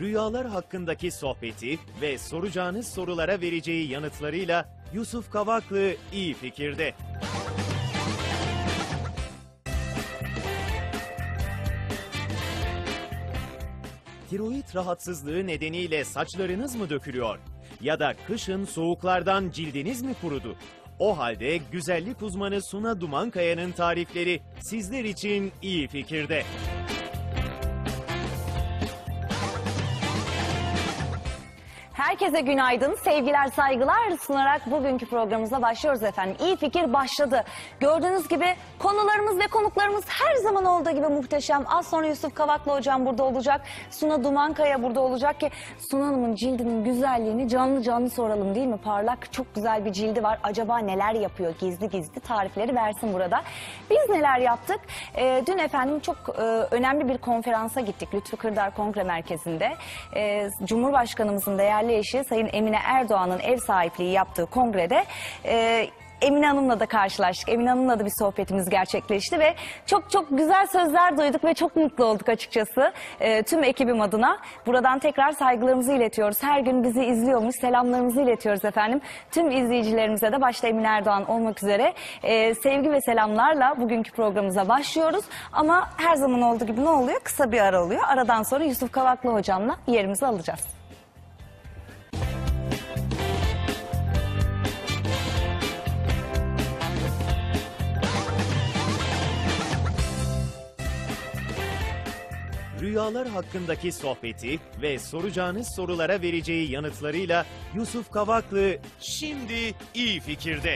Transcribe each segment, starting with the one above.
Rüyalar hakkındaki sohbeti ve soracağınız sorulara vereceği yanıtlarıyla Yusuf Kavaklı iyi fikirde. Tiroid rahatsızlığı nedeniyle saçlarınız mı dökülüyor? Ya da kışın soğuklardan cildiniz mi kurudu? O halde güzellik uzmanı Suna Dumankaya'nın tarifleri sizler için iyi fikirde. Herkese günaydın, sevgiler, saygılar sunarak bugünkü programımıza başlıyoruz efendim. İyi fikir başladı. Gördüğünüz gibi konularımız ve konuklarımız her zaman olduğu gibi muhteşem. Az sonra Yusuf Kavaklı hocam burada olacak. Suna Dumankaya burada olacak ki Suna Hanım'ın cildinin güzelliğini canlı canlı soralım değil mi? Parlak, çok güzel bir cildi var. Acaba neler yapıyor? Gizli gizli tarifleri versin burada. Biz neler yaptık? Dün efendim çok önemli bir konferansa gittik. Lütfü Kırdar Kongre Merkezi'nde. Cumhurbaşkanımızın değerli eşi Sayın Emine Erdoğan'ın ev sahipliği yaptığı kongrede Emine Hanım'la da karşılaştık. Emine Hanım'la da bir sohbetimiz gerçekleşti ve çok güzel sözler duyduk ve çok mutlu olduk açıkçası. Tüm ekibim adına buradan tekrar saygılarımızı iletiyoruz. Her gün bizi izliyormuş, selamlarımızı iletiyoruz efendim. Tüm izleyicilerimize de başta Emine Erdoğan olmak üzere sevgi ve selamlarla bugünkü programımıza başlıyoruz. Ama her zaman olduğu gibi ne oluyor? Kısa bir ara oluyor. Aradan sonra Yusuf Kavaklı hocamla yerimizi alacağız. Rüyalar hakkındaki sohbeti ve soracağınız sorulara vereceği yanıtlarıyla Yusuf Kavaklı şimdi iyi fikirde.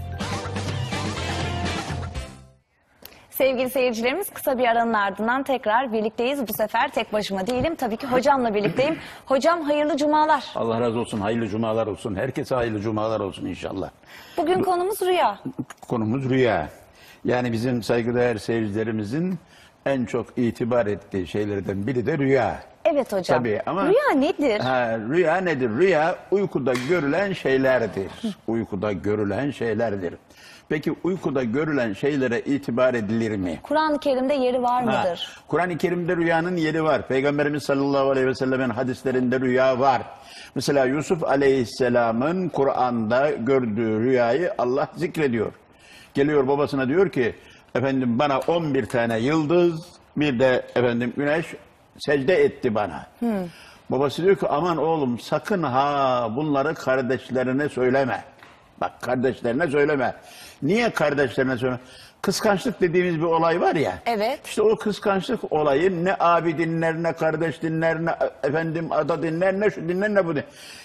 Sevgili seyircilerimiz, kısa bir aranın ardından tekrar birlikteyiz. Bu sefer tek başıma değilim. Tabii ki hocamla birlikteyim. Hocam hayırlı cumalar. Allah razı olsun, hayırlı cumalar olsun. Herkese hayırlı cumalar olsun inşallah. Bugün konumuz rüya. Konumuz rüya. Yani bizim saygıdeğer seyircilerimizin en çok itibar ettiği şeylerden biri de rüya. Evet hocam. Tabii ama rüya nedir? Rüya nedir? Rüya uykuda görülen şeylerdir. Uykuda görülen şeylerdir. Peki uykuda görülen şeylere itibar edilir mi? Kur'an-ı Kerim'de yeri var mıdır? Kur'an-ı Kerim'de rüyanın yeri var. Peygamberimiz sallallahu aleyhi ve sellemin hadislerinde rüya var. Mesela Yusuf aleyhisselamın Kur'an'da gördüğü rüyayı Allah zikrediyor. Geliyor babasına diyor ki, efendim bana 11 tane yıldız, bir de efendim güneş secde etti bana. Babası diyor ki aman oğlum sakın ha bunları kardeşlerine söyleme. Bak kardeşlerine söyleme. Niye kardeşlerine söyleme? Kıskançlık dediğimiz bir olay var ya. Evet. İşte o kıskançlık olayı ne abi dinler, ne kardeş dinler, ne efendim ada dinler, ne şu dinler, ne bu dinler.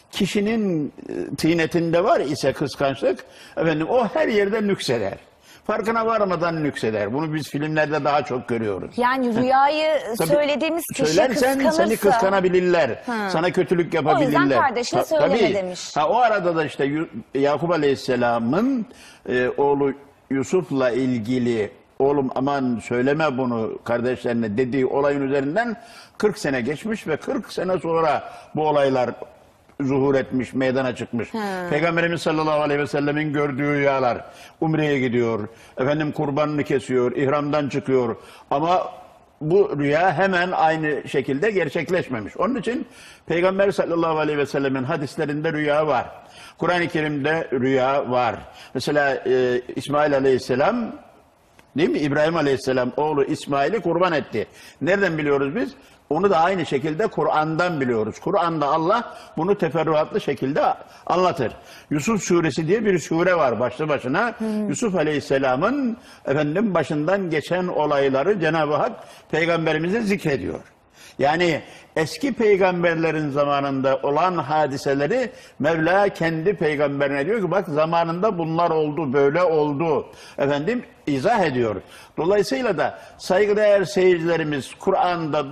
Kişinin tinetinde var ise kıskançlık, efendim o her yerde nükseder. Farkına varmadan nükseder. Bunu biz filmlerde daha çok görüyoruz. Yani rüyayı söylediğimiz kişi söylersen kıskanırsa. seni kıskanabilirler. Sana kötülük yapabilirler. O yüzden kardeşine söyleme demiş. O arada da işte Yakup Aleyhisselam'ın oğlu Yusuf'la ilgili oğlum aman söyleme bunu kardeşlerine dediği olayın üzerinden 40 sene geçmiş ve 40 sene sonra bu olaylar zuhur etmiş, meydana çıkmış. Peygamberimiz sallallahu aleyhi ve sellemin gördüğü rüyalar. Umre'ye gidiyor, efendim kurbanını kesiyor, ihramdan çıkıyor. Ama bu rüya hemen aynı şekilde gerçekleşmemiş. Onun için Peygamber sallallahu aleyhi ve sellemin hadislerinde rüya var. Kur'an-ı Kerim'de rüya var. Mesela İsmail aleyhisselam, değil mi? İbrahim aleyhisselam oğlu İsmail'i kurban etti. Nereden biliyoruz biz? Onu da aynı şekilde Kur'an'dan biliyoruz. Kur'an'da Allah bunu teferruatlı şekilde anlatır. Yusuf suresi diye bir sure var başlı başına. Yusuf aleyhisselamın efendim başından geçen olayları Cenab-ı Hak peygamberimize zikrediyor. Yani eski peygamberlerin zamanında olan hadiseleri Mevla kendi peygamberine diyor ki bak zamanında bunlar oldu, böyle oldu. Efendim izah ediyor. Dolayısıyla da saygıdeğer seyircilerimiz Kur'an'da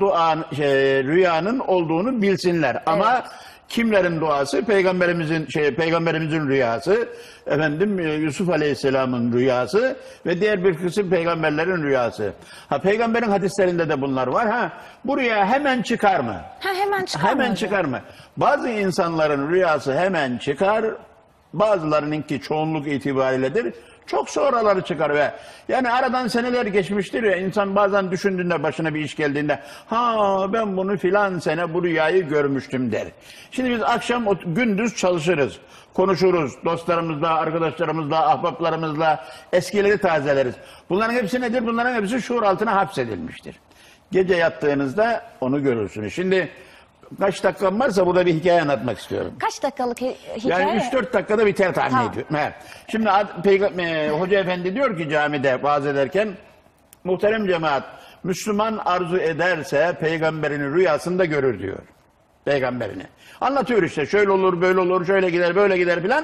rüyanın olduğunu bilsinler. Ama kimlerin duası? Peygamberimizin rüyası, efendim Yusuf Aleyhisselam'ın rüyası ve diğer bir kısım peygamberlerin rüyası. Peygamberin hadislerinde de bunlar var. Bu rüya hemen çıkar mı? Hemen çıkar mı? Hemen çıkar mı? Bazı insanların rüyası hemen çıkar, bazılarınınki çoğunluk itibariyledir. Çok sonraları çıkar ve yani aradan seneler geçmiştir ya, insan bazen düşündüğünde, başına bir iş geldiğinde ha ben bunu filan sene bu rüyayı görmüştüm der. Şimdi biz akşam gündüz çalışırız, konuşuruz dostlarımızla, arkadaşlarımızla, ahbaplarımızla, eskileri tazeleriz. Bunların hepsi nedir? Bunların hepsi şuur altına hapsedilmiştir. Gece yattığınızda onu görürsünüz. Şimdi kaç dakikam varsa burada bir hikaye anlatmak istiyorum. Kaç dakikalık hikaye? Yani 3-4 dakikada biter tahmin Tamam. ediyorum. He. Şimdi Hoca Efendi diyor ki camide vaaz ederken, muhterem cemaat, Müslüman arzu ederse peygamberini rüyasında görür diyor. Peygamberini. Anlatıyor işte, şöyle olur, böyle olur, şöyle gider, böyle gider filan.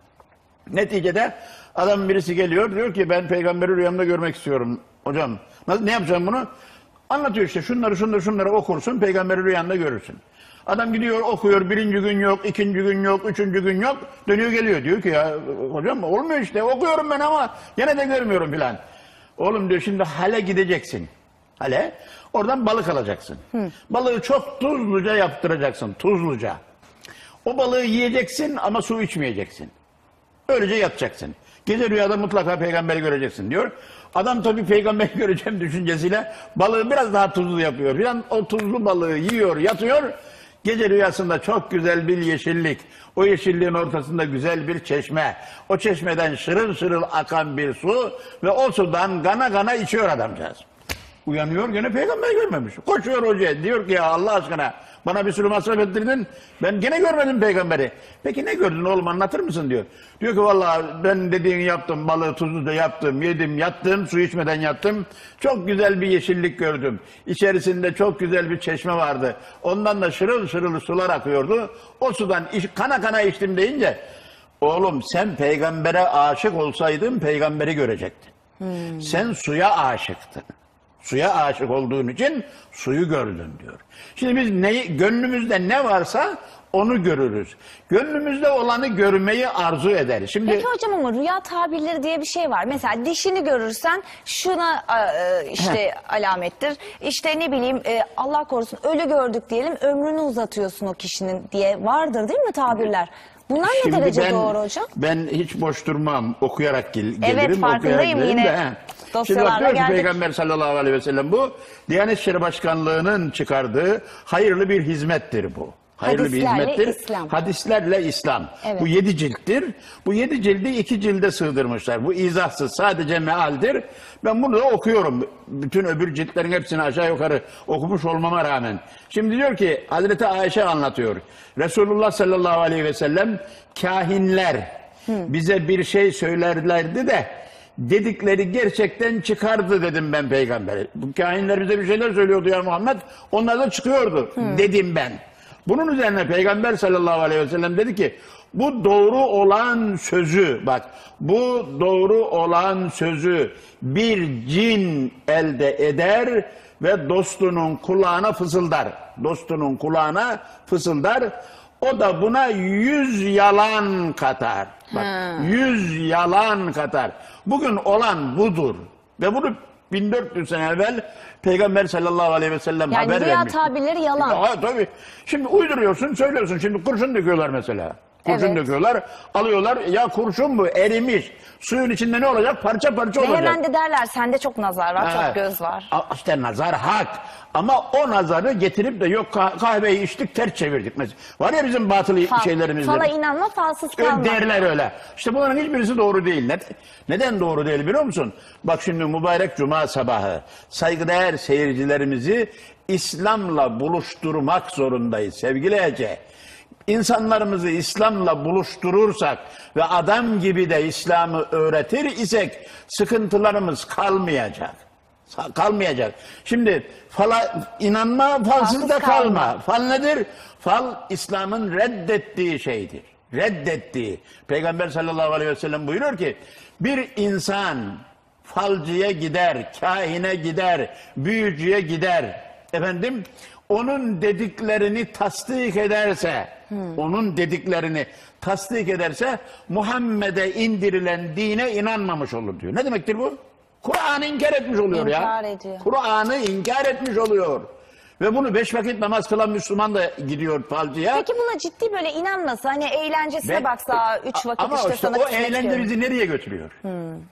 Neticede adam birisi geliyor, diyor ki ben peygamberi rüyamda görmek istiyorum. Hocam ne yapacağım bunu? Anlatıyor işte, şunları okursun, peygamberi rüyanda görürsün. Adam gidiyor okuyor, birinci gün yok, ikinci gün yok, üçüncü gün yok. Dönüyor geliyor, diyor ki ya hocam olmuyor işte, okuyorum ben ama gene de görmüyorum filan. Oğlum diyor, şimdi hale gideceksin. Hale, oradan balık alacaksın. Balığı çok tuzluca yaptıracaksın, tuzluca. O balığı yiyeceksin ama su içmeyeceksin. Öylece yatacaksın. Gece rüyada mutlaka peygamberi göreceksin diyor. Adam tabii peygamberi göreceğim düşüncesiyle balığı biraz daha tuzlu yapıyor. Bir an o tuzlu balığı yiyor, yatıyor. Gece rüyasında çok güzel bir yeşillik. O yeşilliğin ortasında güzel bir çeşme. O çeşmeden şırıl şırıl akan bir su ve o sudan gana gana içiyor adamcağız. Uyanıyor, gene peygamberi görmemiş. Koşuyor hocaya, diyor ki ya Allah aşkına bana bir sürü masraf ettirdin, ben gene görmedim peygamberi. Peki ne gördün oğlum, anlatır mısın diyor. Diyor ki vallahi ben dediğini yaptım, balığı tuzlu da yaptım, yedim, yattım, su içmeden yattım. Çok güzel bir yeşillik gördüm. İçerisinde çok güzel bir çeşme vardı. Ondan da şırıl şırıl sular akıyordu. O sudan kana kana içtim deyince, oğlum sen peygambere aşık olsaydın peygamberi görecektin. Sen suya aşıktın. Suya aşık olduğun için suyu gördün diyor. Şimdi biz gönlümüzde ne varsa onu görürüz. Gönlümüzde olanı görmeyi arzu ederiz. Şimdi Peki hocam, ama rüya tabirleri diye bir şey var. Mesela dişini görürsen şuna işte alamettir. İşte ne bileyim Allah korusun ölü gördük diyelim, ömrünü uzatıyorsun o kişinin diye vardır değil mi tabirler? Bunlar ne şimdi derece doğru hocam? Ben hiç boş durmam. Okuyarak gelirim. Evet, farkındayım okuyarak yine. de, Şimdi bak, Dosyalarla diyor ki geldik. Peygamber sallallahu aleyhi ve sellem, bu Diyanet İşleri Başkanlığı'nın çıkardığı hayırlı bir hizmettir bu. Hayırlı Hadislerle bir hizmettir. İslam. Hadislerle İslam. Evet. Bu 7 cilttir. Bu 7 cildi 2 cilde sığdırmışlar. Bu izahsız, sadece mealdir. Ben bunu da okuyorum. Bütün öbür ciltlerin hepsini aşağı yukarı okumuş olmama rağmen. Şimdi diyor ki Hazreti Ayşe anlatıyor. Resulullah sallallahu aleyhi ve sellem kahinler bize bir şey söylerlerdi de dedikleri gerçekten çıkardı dedim ben peygambere. Bu kahinler bize bir şeyler söylüyordu ya Muhammed. Onlar da çıkıyordu dedim ben. Bunun üzerine Peygamber sallallahu aleyhi ve sellem dedi ki bu doğru olan sözü, bak bu doğru olan sözü bir cin elde eder ve dostunun kulağına fısıldar. Dostunun kulağına fısıldar. O da buna 100 yalan katar. Bak 100 yalan katar. Bugün olan budur. Ve bunu 1400 sene evvel Peygamber sallallahu aleyhi ve sellem Yani haber rüya vermiş. tabirleri yalan. Ha, tabii. Şimdi uyduruyorsun, söylüyorsun. Şimdi kurşun döküyorlar mesela. Kurşun Evet. döküyorlar, alıyorlar. Ya kurşun bu, erimiş. Suyun içinde ne olacak? Parça parça Ve olacak. hemen de derler sende çok nazar var, Ha. çok göz var. İşte nazar hak. Ama o nazarı getirip de yok kahveyi içtik ters çevirdik. Mesela. Var ya bizim batıl şeylerimizde. Fala inanma, falsız Öyle kalma. derler öyle. İşte bunların hiçbirisi doğru değil. Neden doğru değil biliyor musun? Bak şimdi mübarek cuma sabahı saygıdeğer seyircilerimizi İslam'la buluşturmak zorundayız sevgili Ece. İnsanlarımızı İslam'la buluşturursak ve adam gibi de İslam'ı öğretir isek sıkıntılarımız kalmayacak. Kalmayacak. Şimdi fala inanma, falsız da kalma. Fal nedir? Fal İslam'ın reddettiği şeydir. Reddettiği. Peygamber sallallahu aleyhi ve sellem buyuruyor ki bir insan falcıya gider, kahine gider, büyücüye gider. Efendim onun dediklerini tasdik ederse, onun dediklerini tasdik ederse Muhammed'e indirilen dine inanmamış olur diyor. Ne demektir bu? Kur'an'ı inkar etmiş oluyor ya. İnkar ediyor. Kur'an'ı inkar etmiş oluyor. Ve bunu 5 vakit namaz kılan Müslüman da gidiyor falcıya. Peki buna ciddi böyle inanmasa, hani eğlencesine baksa 3 vakit ama işte sana o kısmet eğlence diyorum. bizi nereye götürüyor?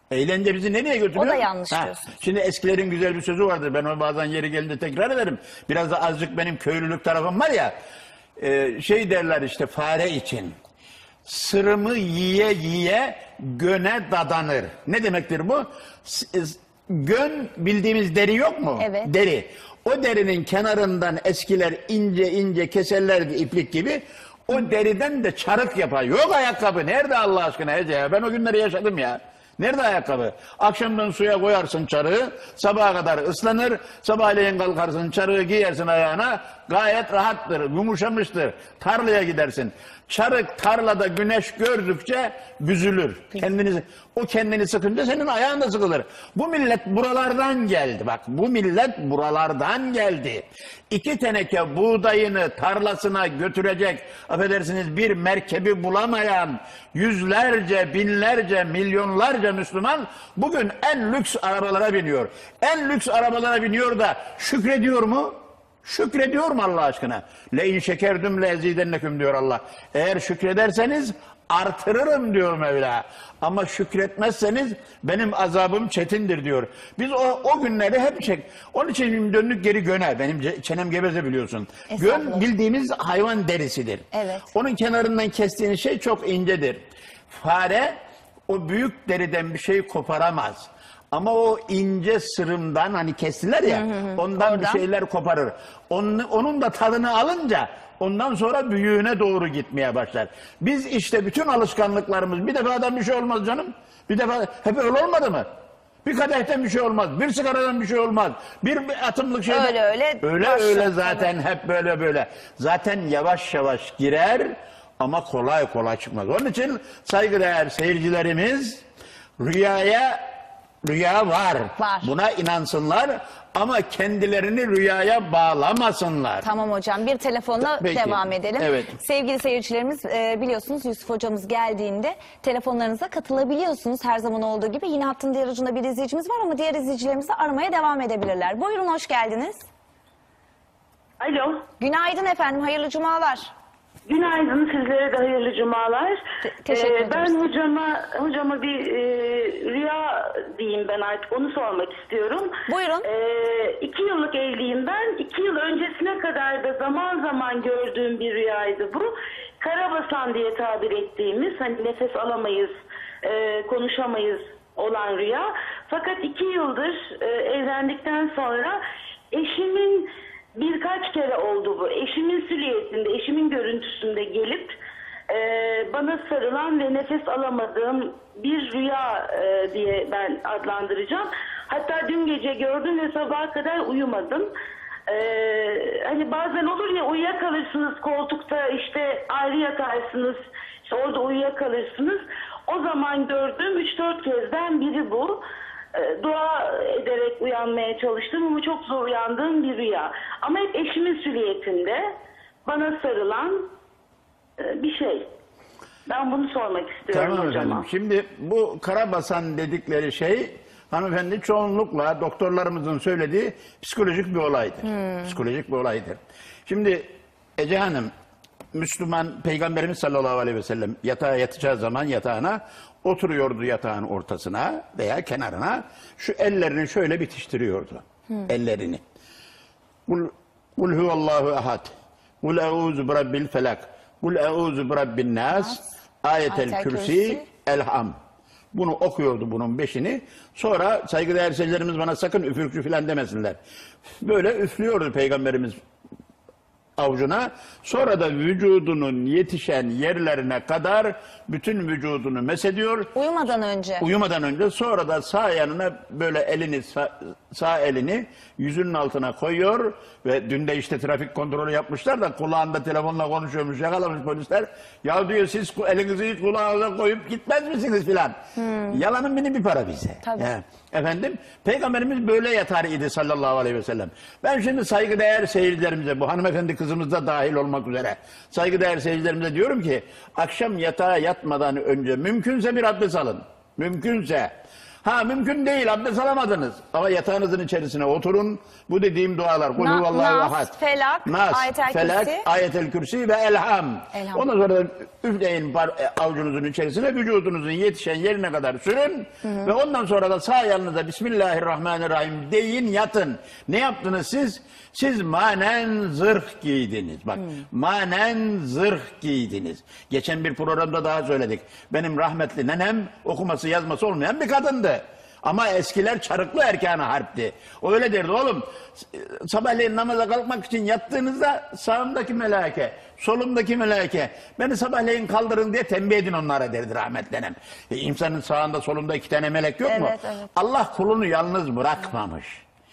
Eğlence bizi nereye götürüyor? O da yanlış diyorsun. Şimdi eskilerin güzel bir sözü vardır. Ben onu bazen yeri gelince tekrar ederim. Biraz da azıcık benim köylülük tarafım var ya. Şey derler işte fare için. Sırımı yiye yiye göne dadanır. Ne demektir bu? Gön bildiğimiz deri yok mu? Evet. Deri. O derinin kenarından eskiler ince ince keserlerdi iplik gibi. O deriden de çarık yapar. Yok ayakkabı. Nerede Allah aşkına Ece ya? Ben o günleri yaşadım ya. Nerede ayakkabı? Akşamdan suya koyarsın çarığı, sabaha kadar ıslanır, sabahleyin kalkarsın çarığı giyersin ayağına, gayet rahattır, yumuşamıştır. Tarlaya gidersin. Çarık tarlada güneş gördükçe büzülür. O kendini sıkınca senin ayağın da sıkılır. Bu millet buralardan geldi. Bak bu millet buralardan geldi. 2 teneke buğdayını tarlasına götürecek, affedersiniz bir merkebi bulamayan yüzlerce, binlerce, milyonlarca Müslüman bugün en lüks arabalara biniyor. En lüks arabalara biniyor da şükrediyor mu? Şükrediyor mu Allah aşkına? Le in şekerdüm le ezidenneküm diyor Allah. Eğer şükrederseniz artırırım diyor Mevla. Ama şükretmezseniz benim azabım çetindir diyor. Biz o günleri hep onun için döndük geri göne. Benim çenem geveze biliyorsun. Gön bildiğimiz hayvan derisidir. Evet. Onun kenarından kestiğiniz şey çok incedir. Fare o büyük deriden bir şey koparamaz. Ama o ince sırımdan hani kestiler ya ondan bir şeyler koparır. Onun da tadını alınca ondan sonra büyüğüne doğru gitmeye başlar. Biz işte bütün alışkanlıklarımız bir defadan bir şey olmaz canım. Bir defa hep öyle olmadı mı? Bir kadehten bir şey olmaz. Bir sigaradan bir şey olmaz. Bir atımlık şey. Öyle zaten hep böyle. Zaten yavaş yavaş girer ama kolay kolay çıkmaz. Onun için saygıdeğer seyircilerimiz rüya var. Buna inansınlar ama kendilerini rüyaya bağlamasınlar. Tamam hocam, bir telefonla devam edelim. Evet. Sevgili seyircilerimiz, biliyorsunuz Yusuf hocamız geldiğinde telefonlarınıza katılabiliyorsunuz her zaman olduğu gibi. Yine hattın diğer ucunda bir izleyicimiz var ama diğer izleyicilerimiz de aramaya devam edebilirler. Buyurun, hoş geldiniz. Alo. Günaydın efendim, hayırlı cumalar. Günaydın, sizlere de hayırlı cumalar. Teşekkür ederiz. Ben hocama bir rüya diyeyim ben artık, onu sormak istiyorum. Buyurun. 2 yıllık evliyim ben. 2 yıl öncesine kadar da zaman zaman gördüğüm bir rüyaydı bu. Karabasan diye tabir ettiğimiz, hani nefes alamayız, konuşamayız olan rüya. Fakat 2 yıldır evlendikten sonra eşimin birkaç kere oldu bu. Eşimin silüetinde, eşimin görüntüsünde gelip bana sarılan ve nefes alamadığım bir rüya diye ben adlandıracağım. Hatta dün gece gördüm ve sabaha kadar uyumadım. Hani bazen olur ya, uyuyakalırsınız koltukta, işte ayrı yatarsınız, işte orada uyuyakalırsınız. O zaman gördüğüm 3-4 kezden biri bu. Dua ederek uyanmaya çalıştım ama çok zor uyandığım bir rüya. Ama hep eşimin silüetinde bana sarılan bir şey. Ben bunu sormak istiyorum Tamam hocama. efendim. Şimdi bu karabasan dedikleri şey hanımefendi çoğunlukla doktorlarımızın söylediği psikolojik bir olaydır. Psikolojik bir olaydır. Şimdi Ece Hanım, Müslüman Peygamberimiz sallallahu aleyhi ve sellem yatağa yatacağı zaman yatağına oturuyordu, yatağın ortasına veya kenarına, şu ellerini şöyle bitiştiriyordu. Ellerini. Kul huvallahu ahad. Kul euzu birabbil felak. Kul euzu birabbin nas. Ayetel kürsi elham. Bunu okuyordu, bunun 5'ini. Sonra saygıdeğer seyircilerimiz bana sakın üfürükçü falan demesinler. Böyle üflüyordu Peygamberimiz avucuna. Sonra da vücudunun yetişen yerlerine kadar bütün vücudunu mesediyor. Uyumadan önce. Uyumadan önce. Sonra da sağ yanına böyle elini, sağ elini yüzünün altına koyuyor ve dün de işte trafik kontrolü yapmışlar da kulağında telefonla konuşuyormuş, yakalamış polisler. Ya diyor, siz elinizi hiç kulağınıza koyup gitmez misiniz filan. Yalanın bini bir para bize. Tabii. Yani, efendim, Peygamberimiz böyle yatar idi sallallahu aleyhi ve sellem. Ben şimdi saygıdeğer seyircilerimize, bu hanımefendi kızımız da dahil olmak üzere, saygıdeğer seyircilerimize diyorum ki, akşam yatağa yatmadan önce mümkünse bir abdest alın. Mümkünse. Ha mümkün değil, abdest alamadınız. Ama yatağınızın içerisine oturun. Bu dediğim dualar. Kul huvallahu Nas, ahad. Felak, Ayetel Felak, Kürsi. Ayetel Kürsi ve Elham. Elham. Ondan sonra da üfleyin avucunuzun içerisine, vücudunuzun yetişen yerine kadar sürün. Ve ondan sonra da sağ yanınıza Bismillahirrahmanirrahim deyin, yatın. Ne yaptınız siz? Siz manen zırh giydiniz. Bak, manen zırh giydiniz. Geçen bir programda daha söyledik. Benim rahmetli nenem okuması yazması olmayan bir kadındı. Ama eskiler çarıklı erkan-ı harpti. O öyle derdi oğlum. Sabahleyin namaza kalkmak için yattığınızda sağımdaki melaike, solumdaki melaike beni sabahleyin kaldırın diye tembih edin onlara derdi rahmetli nenem. İnsanın sağında solunda 2 tane melek yok mu? Evet, evet. Allah kulunu yalnız bırakmamış.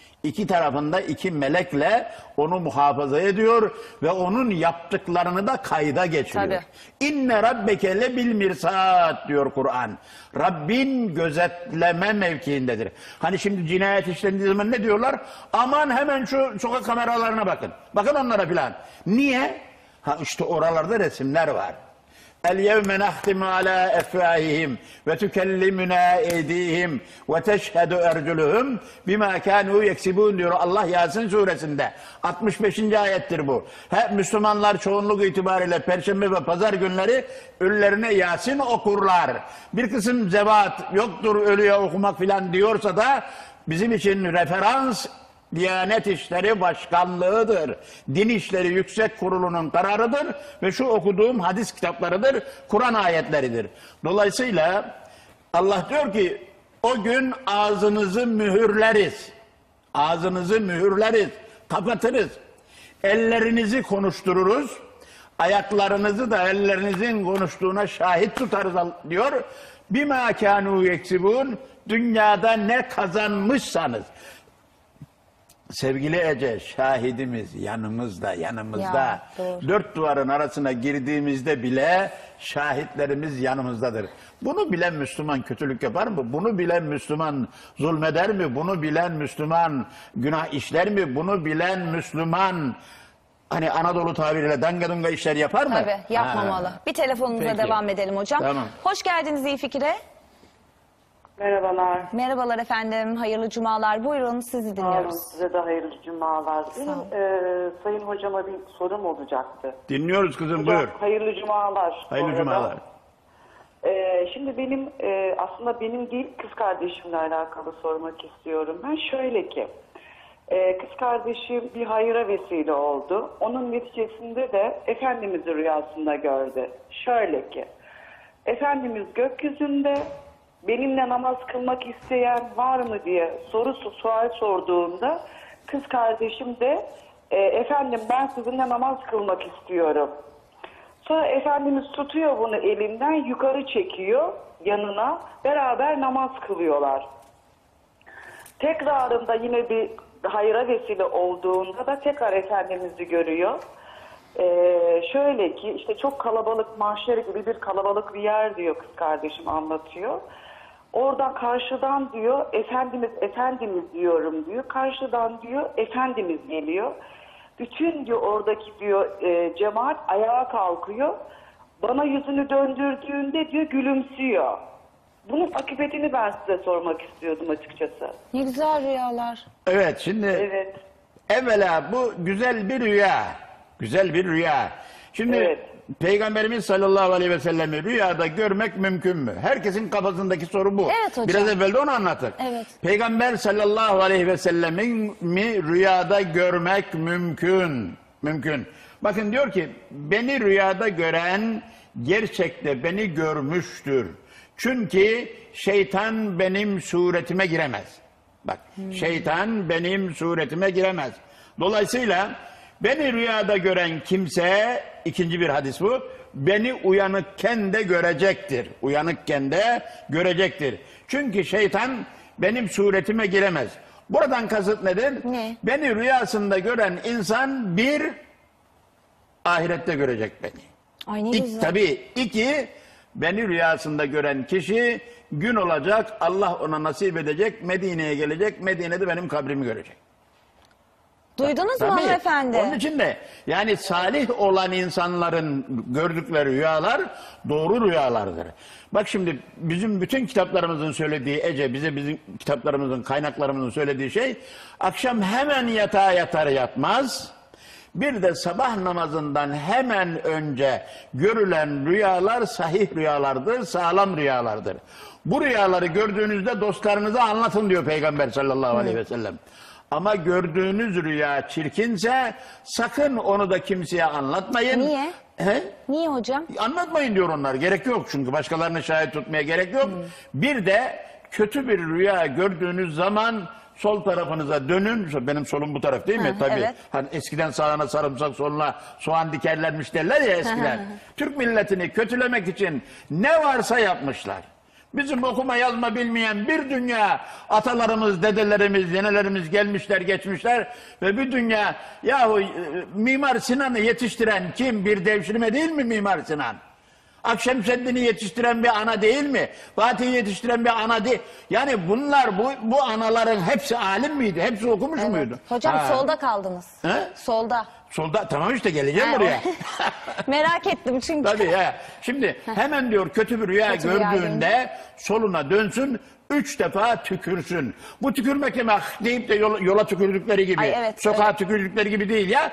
2 tarafında 2 melekle onu muhafaza ediyor ve onun yaptıklarını da kayda geçiriyor. Tabii. İnne rabbeke lebil mirsat diyor Kur'an. Rabbin gözetleme mevkiindedir. Hani şimdi cinayet işlendiği zaman ne diyorlar? Aman hemen şu sokak kameralarına bakın. Bakın onlara filan. Niye? Ha işte oralarda resimler var. El yevme nahtimu ala efvahihim ve tükellimuna eydihim ve teşhedü erculuhum bima kanu yeksibun diyor Allah Yasin suresinde. 65. ayettir bu. Hep Müslümanlar çoğunluk itibariyle Perşembe ve Pazar günleri ölülerine Yasin okurlar. Bir kısım zevat yoktur ölüye okumak filan diyorsa da bizim için referans Diyanet İşleri Başkanlığı'dır. Din İşleri Yüksek Kurulu'nun kararıdır ve şu okuduğum hadis kitaplarıdır, Kur'an ayetleridir. Dolayısıyla Allah diyor ki o gün ağzınızı mühürleriz. Ağzınızı mühürleriz, kapatırız. Ellerinizi konuştururuz. Ayaklarınızı da ellerinizin konuştuğuna şahit tutarız diyor. Bima kânû yeksibûn, dünyada ne kazanmışsanız. Sevgili Ece, şahidimiz yanımızda. Ya, doğru. 4 duvarın arasına girdiğimizde bile şahitlerimiz yanımızdadır. Bunu bilen Müslüman kötülük yapar mı? Bunu bilen Müslüman zulmeder mi? Bunu bilen Müslüman günah işler mi? Bunu bilen Müslüman hani Anadolu tabiriyle dangadunga işler yapar mı? Tabii, yapmamalı. Ha. Bir telefonumuza Peki. devam edelim hocam. Tamam. Hoş geldiniz İyi Fikir'e. Merhabalar. Merhabalar efendim, hayırlı cumalar. Buyurun, sizi Sağ olun, dinliyoruz. size de hayırlı cumalar. Benim olun. Sayın Hocama bir sorum olacaktı. Dinliyoruz kızım, Hocam, buyur. hayırlı cumalar. Hayırlı bu arada. cumalar. Şimdi benim aslında benim değil kız kardeşimle alakalı sormak istiyorum. Ben şöyle ki kız kardeşim bir hayıra vesile oldu. Onun neticesinde de Efendimiz'i rüyasında gördü. Şöyle ki Efendimiz gökyüzünde benimle namaz kılmak isteyen var mı diye sual sorduğunda kız kardeşim de efendim ben sizinle namaz kılmak istiyorum. Sonra Efendimiz tutuyor bunu elinden yukarı çekiyor yanına beraber namaz kılıyorlar. Tekrarında yine bir hayra vesile olduğunda da tekrar Efendimiz'i görüyor. Şöyle ki işte çok kalabalık mahşer gibi bir kalabalık bir yer diyor kız kardeşim anlatıyor. Oradan karşıdan diyor Efendimiz diyorum diyor. Karşıdan diyor Efendimiz geliyor. Bütün diyor oradaki diyor cemaat ayağa kalkıyor. Bana yüzünü döndürdüğünde diyor gülümsüyor. Bunun akıbetini ben size sormak istiyordum açıkçası. Ne güzel rüyalar. Evet, şimdi Evet. evvela bu güzel bir rüya. Güzel bir rüya. Şimdi Evet. Peygamberimiz sallallahu aleyhi ve sellem'i rüyada görmek mümkün mü? Herkesin kafasındaki soru bu. Evet hocam. Biraz evvel de onu anlattık. Evet. Peygamber sallallahu aleyhi ve sellemin mi rüyada görmek mümkün? Mümkün. Bakın diyor ki beni rüyada gören gerçekte beni görmüştür. Çünkü şeytan benim suretime giremez. Bak şeytan benim suretime giremez. Dolayısıyla beni rüyada gören kimse, ikinci bir hadis bu, beni uyanıkken de görecektir. Uyanıkken de görecektir. Çünkü şeytan benim suretime giremez. Buradan kasıt nedir? Ne? Beni rüyasında gören insan bir, ahirette görecek beni. Ay ne güzel. Tabii iki, beni rüyasında gören kişi gün olacak, Allah ona nasip edecek, Medine'ye gelecek, Medine'de benim kabrimi görecek. Duydunuz mu Tabii. hanımefendi? Onun için de yani salih olan insanların gördükleri rüyalar doğru rüyalardır. Bak şimdi bizim bütün kitaplarımızın söylediği Ece, bizim kitaplarımızın, kaynaklarımızın söylediği şey, akşam hemen yatağa yatar yatmaz, bir de sabah namazından hemen önce görülen rüyalar sahih rüyalardır, sağlam rüyalardır. Bu rüyaları gördüğünüzde dostlarınıza anlatın diyor Peygamber sallallahu aleyhi ve sellem. Ama gördüğünüz rüya çirkinse sakın onu da kimseye anlatmayın. Niye? He? Niye hocam? Anlatmayın diyor onlar. Gerek yok çünkü başkalarını şahit tutmaya gerek yok. Bir de kötü bir rüya gördüğünüz zaman sol tarafınıza dönün. Benim solum bu taraf değil mi? Tabii. evet. Hani eskiden sağına sarımsak, soluna soğan dikerlermiş derler ya eskiden. Türk milletini kötülemek için ne varsa yapmışlar. Bizim okuma yazma bilmeyen bir dünya atalarımız, dedelerimiz, nenelerimiz gelmişler, geçmişler ve bir dünya yahu Mimar Sinan'ı yetiştiren kim? Bir devşirme değil mi Mimar Sinan? Akşemseddin'i yetiştiren bir ana değil mi? Fatih'i yetiştiren bir ana değil. Yani bunlar, bu anaların hepsi alim miydi? Hepsi okumuş muydu? Hocam Ha. solda kaldınız. He? Solda. Solda, tamam işte geleceğim Ha, buraya. Merak ettim çünkü. Tabii ya. Şimdi hemen diyor kötü bir rüya Kötü rüya gördüğünde soluna dönsün, 3 defa tükürsün. Bu tükürmek demek deyip de yola tükürdükleri gibi, Ay, evet, sokağa öyle. tükürdükleri gibi değil ya.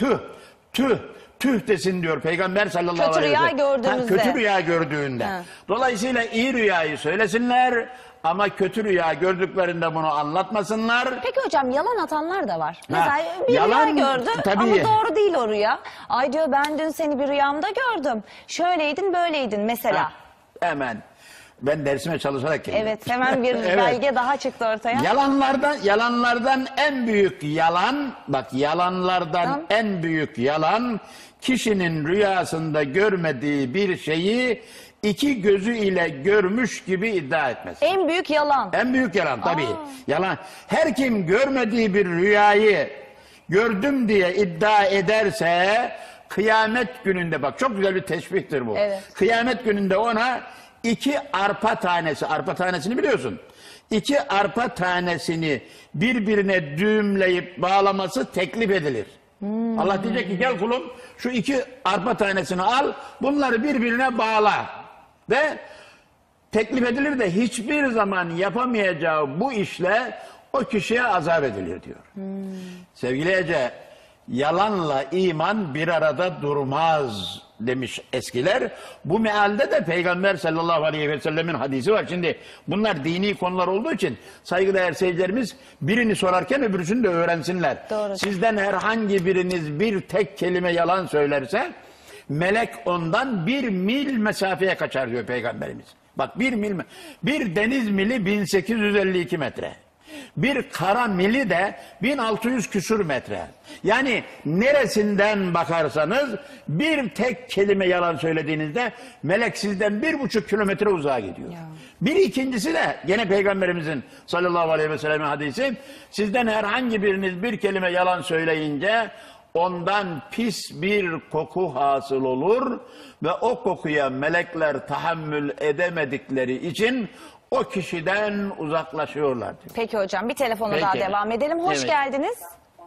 Tüh desin diyor Peygamber sallallahu Kötü aleyhi ve sellem. rüya gördüğünüzde. Kötü rüya gördüğünde. Ha. Dolayısıyla iyi rüyayı söylesinler ama kötü rüya gördüklerinde bunu anlatmasınlar. Peki hocam yalan atanlar da var. Mesela bir yalan, rüya gördü tabii. ama doğru değil o rüya. Ay diyor ben dün seni bir rüyamda gördüm. Şöyleydin böyleydin mesela. Ha, hemen. Ben dersime çalışarak geldim. Evet hemen bir Evet. belge daha çıktı ortaya. Yalanlardan en büyük yalan, bak yalanlardan en büyük yalan, kişinin rüyasında görmediği bir şeyi iki gözü ile görmüş gibi iddia etmesi. En büyük yalan. En büyük yalan tabii. Yalan. Her kim görmediği bir rüyayı gördüm diye iddia ederse kıyamet gününde, bak çok güzel bir teşbihtir bu. Evet. Kıyamet gününde ona 2 arpa tanesini biliyorsun. 2 arpa tanesini birbirine düğümleyip bağlaması teklif edilir. Allah diyecek ki gel kulum şu 2 arpa tanesini al, bunları birbirine bağla. Ve teklif edilir de hiçbir zaman yapamayacağı bu işle o kişiye azap edilir diyor. Sevgili Ece, yalanla iman bir arada durmaz demiş eskiler. Bu mealde de Peygamber sallallahu aleyhi ve sellemin hadisi var. Şimdi bunlar dini konular olduğu için saygıdeğer seyircilerimiz birini sorarken öbürsünü de öğrensinler. Doğru. Sizden herhangi biriniz bir tek kelime yalan söylerse melek ondan 1 mil mesafeye kaçar diyor Peygamberimiz. Bak 1 mil, bir deniz mili 1852 metre. Bir kara mili de 1600 küsur metre. Yani neresinden bakarsanız bir tek kelime yalan söylediğinizde melek sizden 1,5 kilometre uzağa gidiyor. Bir ikincisi de gene Peygamberimizin sallallahu aleyhi ve sellem'in hadisi, sizden herhangi biriniz bir kelime yalan söyleyince ondan pis bir koku hasıl olur ve o kokuya melekler tahammül edemedikleri için o kişiden uzaklaşıyorlar diyor. Peki hocam bir telefona Peki. daha devam edelim. Hoş Evet. geldiniz.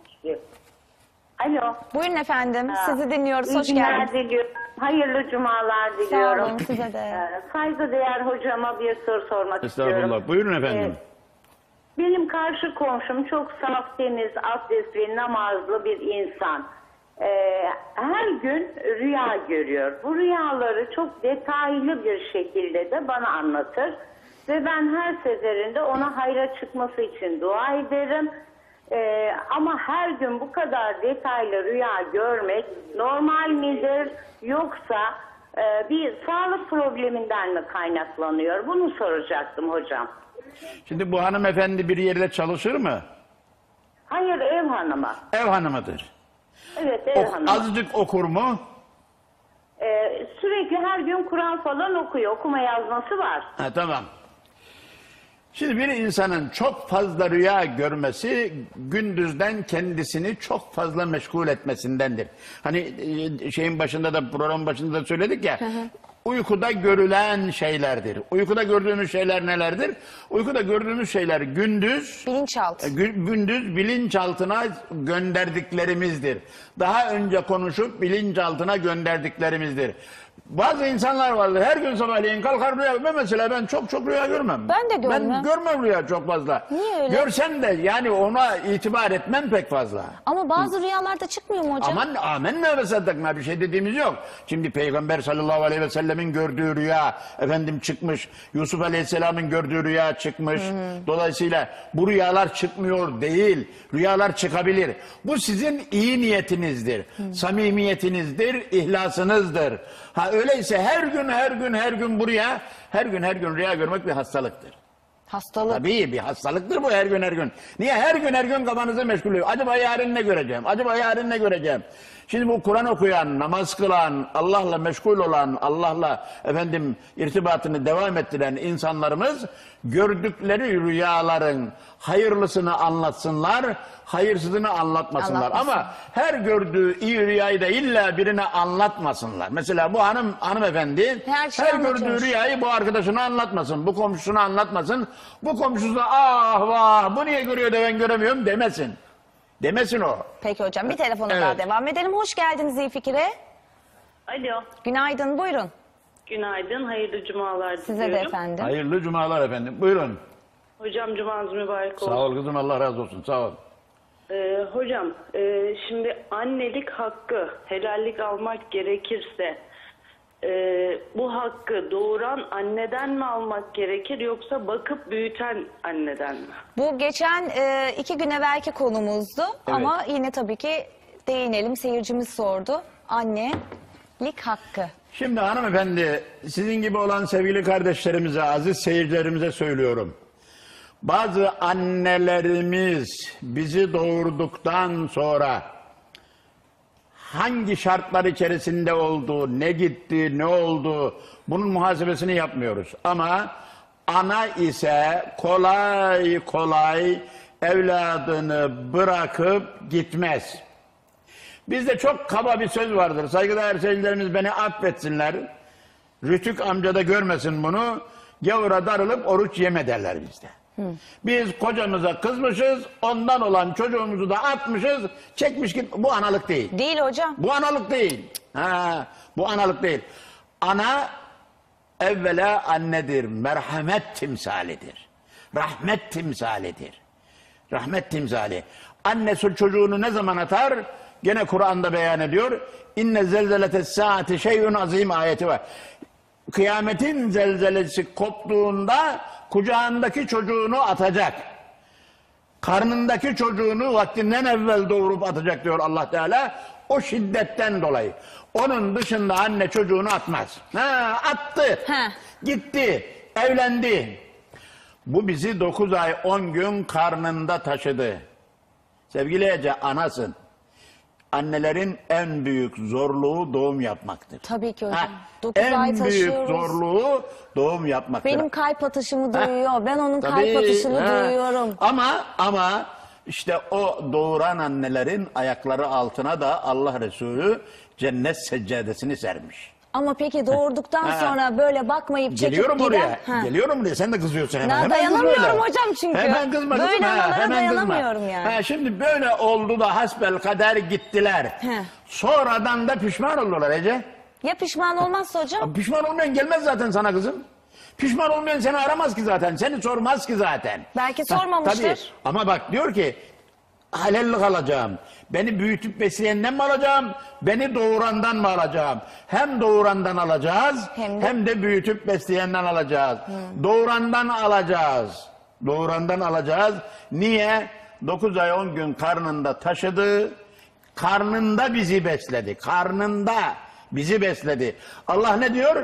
Alo. Buyurun efendim. Sizi dinliyoruz. İyi Hoş günler geldiniz. diliyorum. Hayırlı cumalar Sağ diliyorum. olun size de. Saygıdeğer hocama bir soru sormak istiyorum. Estağfurullah. Buyurun efendim. Benim karşı komşum çok saf, temiz, abdestli, namazlı bir insan. Her gün rüya görüyor. Bu rüyaları çok detaylı bir şekilde de bana anlatır. Ve ben her seferinde ona hayra çıkması için dua ederim. Ama her gün bu kadar detaylı rüya görmek normal midir? Yoksa bir sağlık probleminden mi kaynaklanıyor? Bunu soracaktım hocam. Şimdi bu hanımefendi bir yerde çalışır mı? Hayır, ev hanımı. Ev hanımıdır. Evet, ev hanımı. Azıcık okur mu? Sürekli her gün Kur'an falan okuyor. Okuma yazması var. Ha, tamam. Şimdi bir insanın çok fazla rüya görmesi gündüzden kendisini çok fazla meşgul etmesindendir. Hani şeyin başında da, programın başında da söyledik ya, uykuda görülen şeylerdir. Uykuda gördüğümüz şeyler nelerdir? Uykuda gördüğümüz şeyler gündüz Bilinçaltı. gündüz bilinçaltına gönderdiklerimizdir. Daha önce konuşup bilinçaltına gönderdiklerimizdir. Bazı insanlar vardır, her gün sabahleyin kalkar rüya. Ben çok rüya görmem. Ben de görmem. Ben görmem rüya çok fazla. Niye öyle? Görsem de yani ona itibar etmem pek fazla. Ama bazı rüyalarda çıkmıyor mu hocam? Aman amenna ve saddakna, bir şey dediğimiz yok. Şimdi Peygamber sallallahu aleyhi ve sellemin gördüğü rüya efendim çıkmış. Yusuf aleyhisselamın gördüğü rüya çıkmış. Dolayısıyla bu rüyalar çıkmıyor değil. Rüyalar çıkabilir. Bu sizin iyi niyetinizdir. Samimiyetinizdir, ihlasınızdır. Ha öyleyse her gün buraya her gün rüya görmek bir hastalıktır. Hastalık. Tabii bir hastalıktır bu her gün. Niye her gün kafanızı meşgul ediyor? Acaba yarın ne göreceğim? Acaba yarın ne göreceğim? Şimdi bu Kur'an okuyan, namaz kılan, Allah'la meşgul olan, Allah'la efendim irtibatını devam ettiren insanlarımız gördükleri rüyaların hayırlısını anlatsınlar, hayırsızını anlatmasınlar. Ama her gördüğü iyi rüyayı da illa birine anlatmasınlar. Mesela bu hanımefendi her gördüğü rüyayı bu arkadaşına anlatmasın, bu komşusuna anlatmasın. Bu komşusuna ah vah bu niye görüyor da ben göremiyorum demesin. Demesin o. Peki hocam bir telefona Evet. daha devam edelim. Hoş geldiniz İyi Fikir'e. Alo. Günaydın, buyurun. Günaydın, hayırlı cumalar Size diliyorum. de efendim. Hayırlı cumalar efendim. Buyurun. Hocam cumanız mübarek olsun. Sağ ol kızım, Allah razı olsun. Sağ ol. Hocam şimdi annelik hakkı helallik almak gerekirse bu hakkı doğuran anneden mi almak gerekir yoksa bakıp büyüten anneden mi? Bu geçen 2 gün evvelki konumuzdu. Ama yine tabii ki değinelim. Seyircimiz sordu. Annelik hakkı. Şimdi hanımefendi, sizin gibi olan sevgili kardeşlerimize, aziz seyircilerimize söylüyorum. Bazı annelerimiz bizi doğurduktan sonra hangi şartlar içerisinde oldu, ne gitti, ne oldu, bunun muhasebesini yapmıyoruz. Ama ana ise kolay kolay evladını bırakıp gitmez. Bizde çok kaba bir söz vardır. Saygıdeğer seyircilerimiz beni affetsinler. Rütük amca da görmesin bunu. Gavura darılıp oruç yeme derler bizde. Biz kocamıza kızmışız, ondan olan çocuğumuzu da atmışız, çekmiş git. Bu analık değil. Değil hocam. Bu analık değil. Bu analık değil. Ana evvela annedir, merhamet timsalidir. Rahmet timsalidir. Rahmet timsali. Annesi çocuğunu ne zaman atar? Gene Kur'an'da beyan ediyor. İnne zelzeletes saati şeyun azim ayeti var. Kıyametin zelzelesi koptuğunda kucağındaki çocuğunu atacak. Karnındaki çocuğunu vaktinden evvel doğurup atacak diyor Allah Teala. O şiddetten dolayı. Onun dışında anne çocuğunu atmaz. Attı. Gitti. Evlendi. Bu bizi 9 ay 10 gün karnında taşıdı. Sevgili Ece, anasın. Annelerin en büyük zorluğu doğum yapmaktır. Tabii ki hocam. 9 ay En büyük taşıyoruz. zorluğu doğum yapmaktır. Benim kalp atışımı duyuyor. Ben onun kalp atışını duyuyorum. Ama işte o doğuran annelerin ayakları altına da Allah Resulü cennet seccadesini sermiş. Ama peki doğurduktan sonra böyle bakmayıp çekip Geliyorum giden... oraya. Geliyorum oraya. Sen de kızıyorsun hemen. Ya Hemen kızma dayanamıyorum öyle. hocam çünkü. Hemen kızma kızım. Böyle analara hemen kızma. dayanamıyorum yani. Şimdi böyle oldu da hasbelkader gittiler. Sonradan da pişman oldular Ece. Ya pişman olmazsa hocam? Pişman olmayan gelmez zaten sana kızım. Pişman olmayan seni aramaz ki zaten. Seni sormaz ki zaten. Belki sormamıştır. Tabii. Ama bak diyor ki halellik alacağım. Beni büyütüp besleyenden mi alacağım? Beni doğurandan mı alacağım? Hem doğurandan alacağız hem de büyütüp besleyenden alacağız. Doğurandan alacağız. Doğurandan alacağız. Niye? 9 ay 10 gün karnında taşıdı. Karnında bizi besledi. Karnında bizi besledi. Allah ne diyor?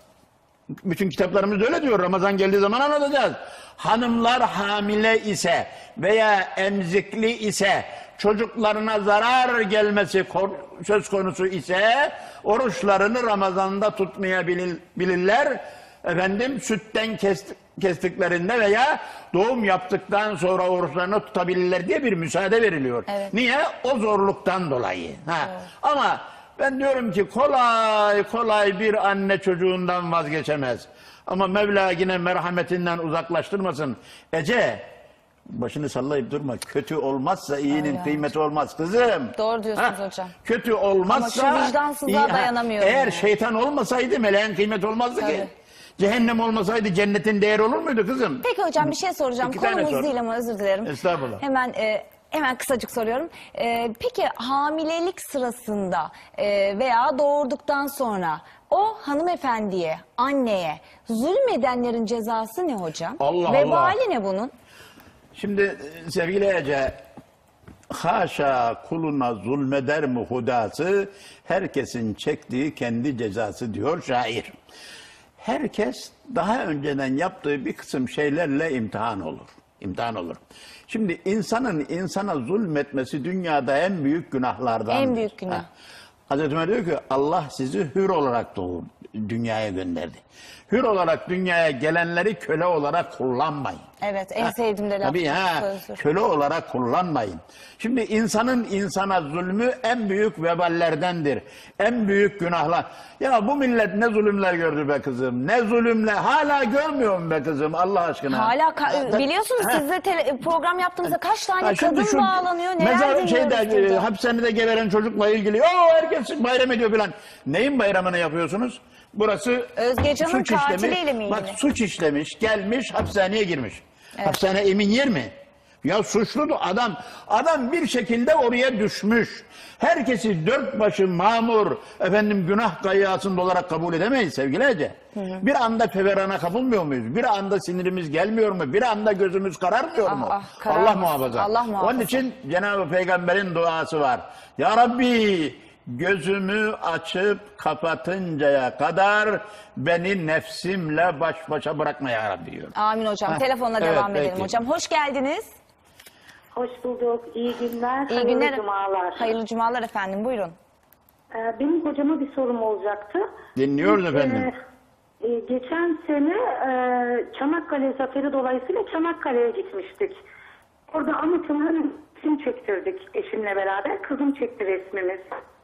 Bütün kitaplarımız öyle diyor. Ramazan geldiği zaman anlatacağız. Hanımlar hamile ise veya emzikli ise çocuklarına zarar gelmesi söz konusu ise oruçlarını Ramazan'da tutmayabilirler. Efendim sütten kestiklerinde veya doğum yaptıktan sonra oruçlarını tutabilirler diye bir müsaade veriliyor. Evet. Niye? O zorluktan dolayı. Ama Ben diyorum ki kolay kolay bir anne çocuğundan vazgeçemez. Ama Mevla yine merhametinden uzaklaştırmasın. Ece, başını sallayıp durma. Kötü olmazsa iyinin Öyle kıymeti olmaz kızım. Doğru diyorsunuz hocam. Kötü olmazsa... Ama şu vicdansızlığa dayanamıyorum Eğer yani. şeytan olmasaydı meleğin kıymeti olmazdı ki. Tabii. Cehennem olmasaydı cennetin değeri olur muydu kızım? Peki hocam bir şey soracağım. İki tane Konumuz sor. değil ama özür dilerim. Estağfurullah. Hemen kısacık soruyorum. Peki hamilelik sırasında veya doğurduktan sonra o hanımefendiye, anneye zulmedenlerin cezası ne hocam? Allah Vebali ne bunun? Şimdi sevgili Ece, haşa kuluna zulmeder mi hudası, herkesin çektiği kendi cezası diyor şair. Herkes daha önceden yaptığı bir kısım şeylerle imtihan olur. İmtihan olur. Şimdi insanın insana zulmetmesi dünyada en büyük günahlardan. En büyük günah. Hazreti Ömer diyor ki Allah sizi hür olarak dünyaya gönderdi. Hür olarak dünyaya gelenleri köle olarak kullanmayın. Evet, en sevdiğim de laf. Tabii sözdür. köle olarak kullanmayın. Şimdi insanın insana zulmü en büyük veballerdendir. En büyük günahlar. Ya bu millet ne zulümler gördü be kızım. Ne zulümler. Hala görmüyor mu be kızım Allah aşkına? Hala biliyorsunuz siz de program yaptığımızda kaç tane Şimdi kadın şu bağlanıyor, neler mezar dinliyoruz burada. hapishanede geberen çocukla ilgili herkes bayram ediyor filan. Neyin bayramını yapıyorsunuz? Burası Özgecan'ın suç işlemi. katiliyle mi ilgili? Bak suç işlemiş, gelmiş, hapishaneye girmiş. Hapishane emin yer mi? Ya suçludu adam. Adam bir şekilde oraya düşmüş. Herkesi dört başı mamur, günah gayyasında olarak kabul edemeyiz sevgili Ece. Bir anda feverana kapılmıyor muyuz? Bir anda sinirimiz gelmiyor mu? Bir anda gözümüz kararmıyor mu? Kararmaz. Allah muhafaza. Allah muhafaza. Onun için Cenab-ı Peygamber'in duası var. Ya Rabbi gözümü açıp kapatıncaya kadar beni nefsimle baş başa bırakma ya Rabbi diyor. Amin hocam. Telefonla evet, devam edelim peki. hocam. Hoş geldiniz. Hoş bulduk. İyi günler. İyi hayırlı günler. cumalar. Hayırlı cumalar efendim. Buyurun. Benim hocama bir sorum olacaktı. Dinliyoruz Biz, efendim. Geçen sene Çanakkale Zaferi dolayısıyla Çanakkale'ye gitmiştik. Orada anıtına resim çektirdik eşimle beraber. Kızım çekti resmimiz.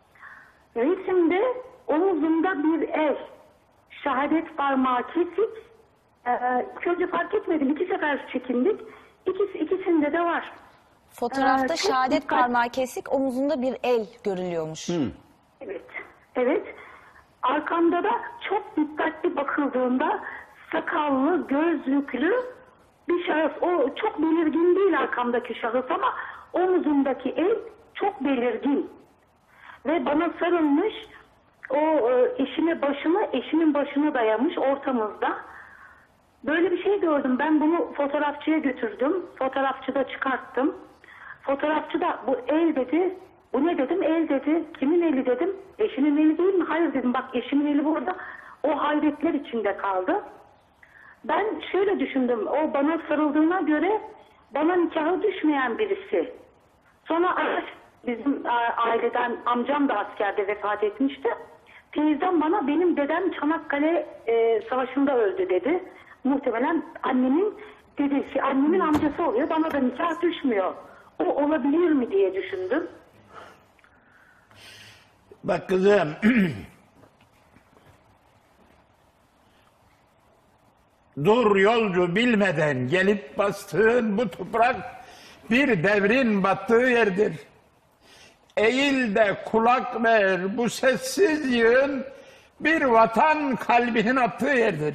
Resimde omuzumda bir el, şehadet parmağı kesik. Önce fark etmedim. 2 sefer çekindik. İkisinde de var. Fotoğrafta çok şehadet dikkat- parmağı kesik, omuzunda bir el görülüyormuş. Evet. Evet. Arkamda da çok dikkatli bakıldığında sakallı, gözlüklü bir şahıs. O çok belirgin değil arkamdaki şahıs ama omuzundaki el çok belirgin. Ve bana sarılmış, o eşimin başına dayamış ortamızda. Böyle bir şey gördüm. Ben bunu fotoğrafçıya götürdüm. Fotoğrafçı da çıkarttım. Fotoğrafçı da bu el dedi. Bu ne dedim? El dedi. Kimin eli dedim. Eşimin eli değil mi? Hayır dedim. Bak eşimin eli burada. O hayretler içinde kaldı. Ben şöyle düşündüm. O bana sarıldığına göre bana nikahı düşmeyen birisi. Sonra bizim aileden amcam da askerde vefat etmişti. Teyzem bana benim dedem Çanakkale Savaşı'nda öldü dedi. Muhtemelen annemin dedesi, annemin amcası oluyor. Bana da nikah düşmüyor. O olabilir mi diye düşündüm. Bak kızım. Dur yolcu bilmeden gelip bastığın bu toprak bir devrin battığı yerdir. Eğil de kulak ver bu sessiz yığın bir vatan kalbinin attığı yerdir.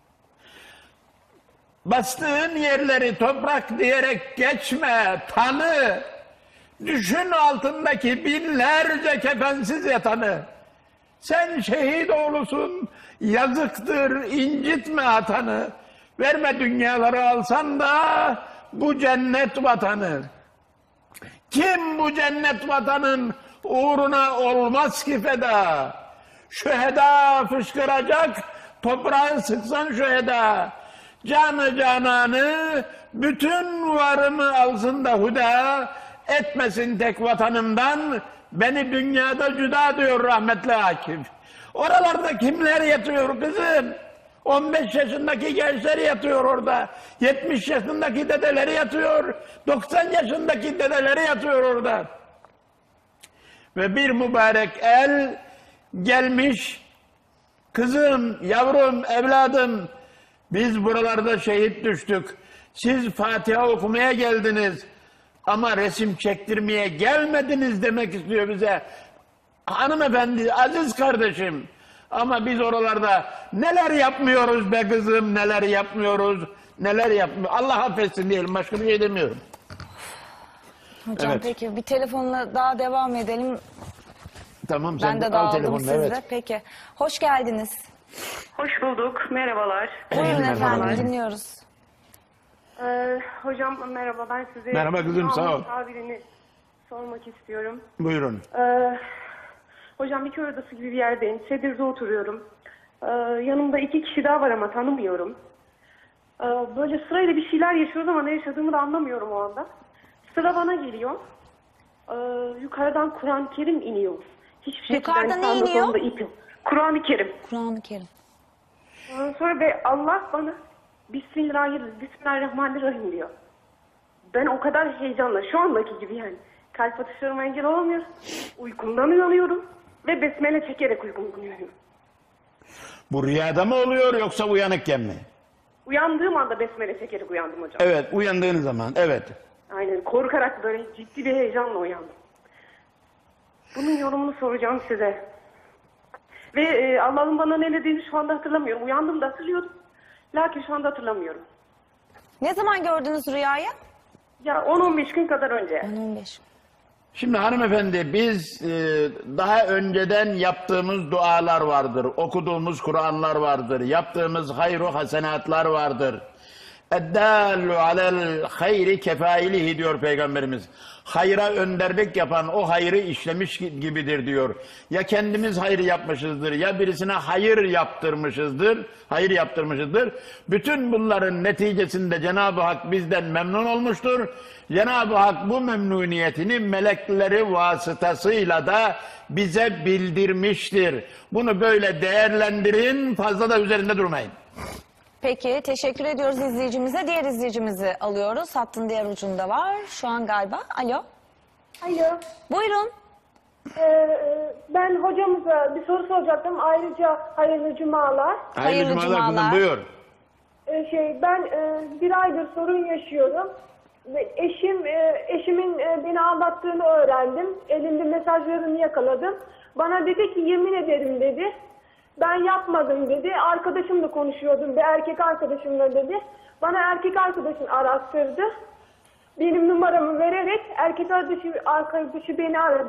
Bastığın yerleri toprak diyerek geçme, tanı. Düşün altındaki binlerce kefensiz yatanı. Sen şehit oğlusun, yazıktır, incitme atanı. Verme dünyaları alsan da bu cennet vatanı. Kim bu cennet vatanın uğruna olmaz ki feda? Şüheda fışkıracak, toprağı sıksan şüheda. Canı cananı, bütün varımı alsın da huda, etmesin tek vatanımdan, beni dünyada cüda diyor rahmetli Akif. Oralarda kimler yatıyor kızım? 15 yaşındaki gençleri yatıyor orada. 70 yaşındaki dedeleri yatıyor. 90 yaşındaki dedeleri yatıyor orada. Ve bir mübarek el gelmiş, kızım, yavrum, evladım, biz buralarda şehit düştük. Siz Fatiha okumaya geldiniz ama resim çektirmeye gelmediniz demek istiyor bize. Hanımefendi, aziz kardeşim, ama biz oralarda neler yapmıyoruz be kızım, neler yapmıyoruz, neler yapmıyor. Allah affetsin diyelim, başka bir şey demiyorum. Hocam Evet. peki bir telefonla daha devam edelim. Tamam, sen Ben de al dağıldım telefonunu, sizde. evet. Peki. Hoş geldiniz. Hoş bulduk. Merhabalar. Buyurun Merhabalar. efendim, dinliyoruz. Hocam merhaba, ben size Merhaba kızım, sağ ol. tabirini sormak istiyorum. Buyurun. Hocam bir köy odası gibi bir yerdeyim. Sedir'de oturuyorum. Yanımda 2 kişi daha var ama tanımıyorum. Böyle sırayla bir şeyler yaşıyoruz ama ne yaşadığımı da anlamıyorum o anda. Sıra bana geliyor. Yukarıdan Kur'an-ı Kerim iniyor. Hiçbir şekilde Yukarıda ne sağında iniyor? solunda ip yok. Kur'an-ı Kerim. Kur'an-ı Kerim. Ondan sonra ve Allah bana Bismillahirrahmanirrahim diyor. Ben o kadar heyecanla, şu andaki gibi yani. Kalp atışlarıma engel olamıyor. Uykumdan uyanıyorum ve besmele çekerek uykumu uyanıyorum. Bu rüyada mı oluyor yoksa uyanıkken mi? Uyandığım anda besmele çekerek uyandım hocam. Evet, uyandığın zaman, evet. Aynen, korkarak böyle ciddi bir heyecanla uyandım. Bunun yorumunu soracağım size. Ve Allah'ın bana ne dediğini şu anda hatırlamıyorum. Uyandım da hatırlıyordum. Lakin şu anda hatırlamıyorum. Ne zaman gördünüz rüyayı? Ya 10-15 gün kadar önce. 15. Şimdi hanımefendi, biz daha önceden yaptığımız dualar vardır, okuduğumuz Kur'anlar vardır, yaptığımız hayru hasenatlar vardır. اَدَّالُ عَلَى الْخَيْرِ kefailihi diyor Peygamberimiz. Hayra önderlik yapan o hayrı işlemiş gibidir diyor. Ya kendimiz hayır yapmışızdır, ya birisine hayır yaptırmışızdır. Bütün bunların neticesinde Cenab-ı Hak bizden memnun olmuştur. Cenab-ı Hak bu memnuniyetini melekleri vasıtasıyla da bize bildirmiştir. Bunu böyle değerlendirin, fazla da üzerinde durmayın. Peki, teşekkür ediyoruz izleyicimize. Diğer izleyicimizi alıyoruz. Hattın diğer ucunda var. Şu an galiba. Alo. Alo. Buyurun. Ben hocamıza bir soru soracaktım. Ayrıca hayırlı cumalar. Hayırlı cumalar. kızım, buyur. Ben bir aydır sorun yaşıyorum. Ve eşimin beni aldattığını öğrendim. Elinde mesajlarını yakaladım. Bana dedi ki yemin ederim dedi. Ben yapmadım dedi. Arkadaşımla konuşuyordum. Bir erkek arkadaşımla dedi. Bana erkek arkadaşın arattırdı. Benim numaramı vererek erkek arkadaşı beni aradı.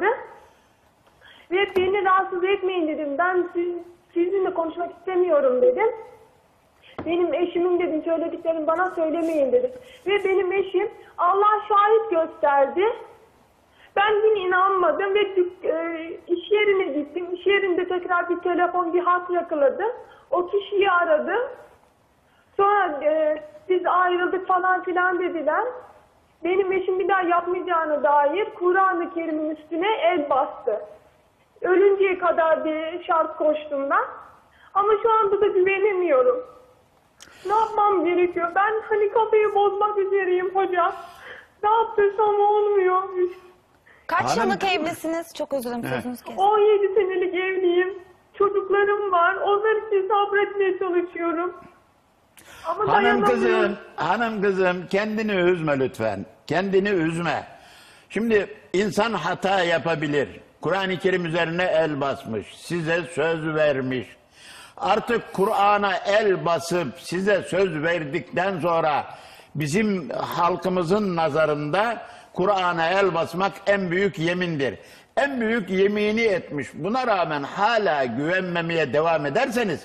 Ve beni rahatsız etmeyin dedim. Ben sizinle konuşmak istemiyorum dedim. Benim eşimin dedim söylediklerini bana söylemeyin dedim. Ve benim eşim Allah şahit gösterdi. Ben yine inanmadım ve iş yerine gittim. İş yerinde tekrar bir telefon, bir hat yakaladım. O kişiyi aradım. Sonra biz ayrıldık falan filan dediler. Benim eşim bir daha yapmayacağına dair Kur'an-ı Kerim'in üstüne el bastı. Ölünceye kadar bir şart koştum ben. Ama şu anda da güvenemiyorum. Ne yapmam gerekiyor? Ben hani kafayı bozmak üzereyim hocam. Ne yaptıysam olmuyor. Kaç Hanım- yıllık evlisiniz? Çok özür dilerim, sözünüz kesin. 17 senelik evliyim. Çocuklarım var. Onlar için sabretmeye çalışıyorum. Ama dayanamıyorum. Hanım kızım, kendini üzme lütfen. Kendini üzme. Şimdi insan hata yapabilir. Kur'an-ı Kerim üzerine el basmış. Size söz vermiş. Artık Kur'an'a el basıp size söz verdikten sonra bizim halkımızın nazarında Kur'an'a el basmak en büyük yemindir. En büyük yemini etmiş. Buna rağmen hala güvenmemeye devam ederseniz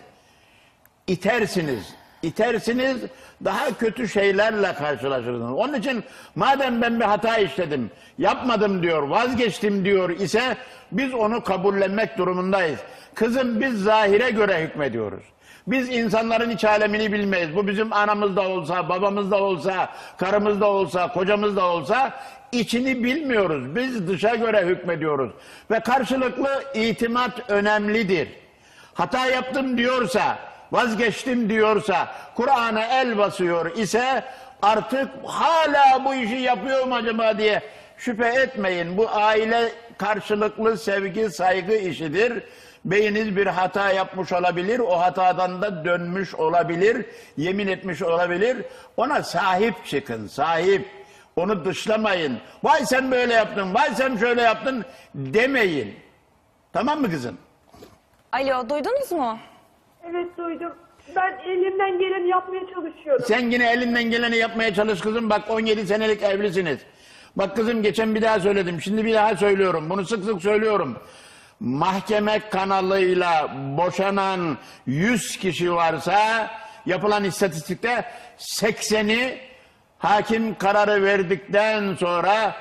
itersiniz, daha kötü şeylerle karşılaşırsınız. Onun için madem ben bir hata işledim, yapmadım diyor, vazgeçtim diyor ise biz onu kabullenmek durumundayız. Kızım, biz zahire göre hükmediyoruz. Biz insanların iç alemini bilmeyiz. Bu bizim anamız da olsa, babamız da olsa, karımız da olsa, kocamız da olsa içini bilmiyoruz. Biz dışa göre hükmediyoruz. Ve karşılıklı itimat önemlidir. Hata yaptım diyorsa, vazgeçtim diyorsa, Kur'an'a el basıyor ise artık hala bu işi yapıyor mu acaba diye şüphe etmeyin. Bu aile karşılıklı sevgi, saygı işidir. Beyiniz bir hata yapmış olabilir, o hatadan da dönmüş olabilir, yemin etmiş olabilir. Ona sahip çıkın, sahip. Onu dışlamayın. Vay sen böyle yaptın, vay sen şöyle yaptın demeyin. Tamam mı kızım? Alo, duydunuz mu? Evet duydum. Ben elimden geleni yapmaya çalışıyorum. Sen yine elinden geleni yapmaya çalış kızım. Bak 17 senelik evlisiniz. Bak kızım geçen bir daha söyledim. Şimdi bir daha söylüyorum. Bunu sık sık söylüyorum. Mahkeme kanalıyla boşanan 100 kişi varsa yapılan istatistikte 80'i hakim kararı verdikten sonra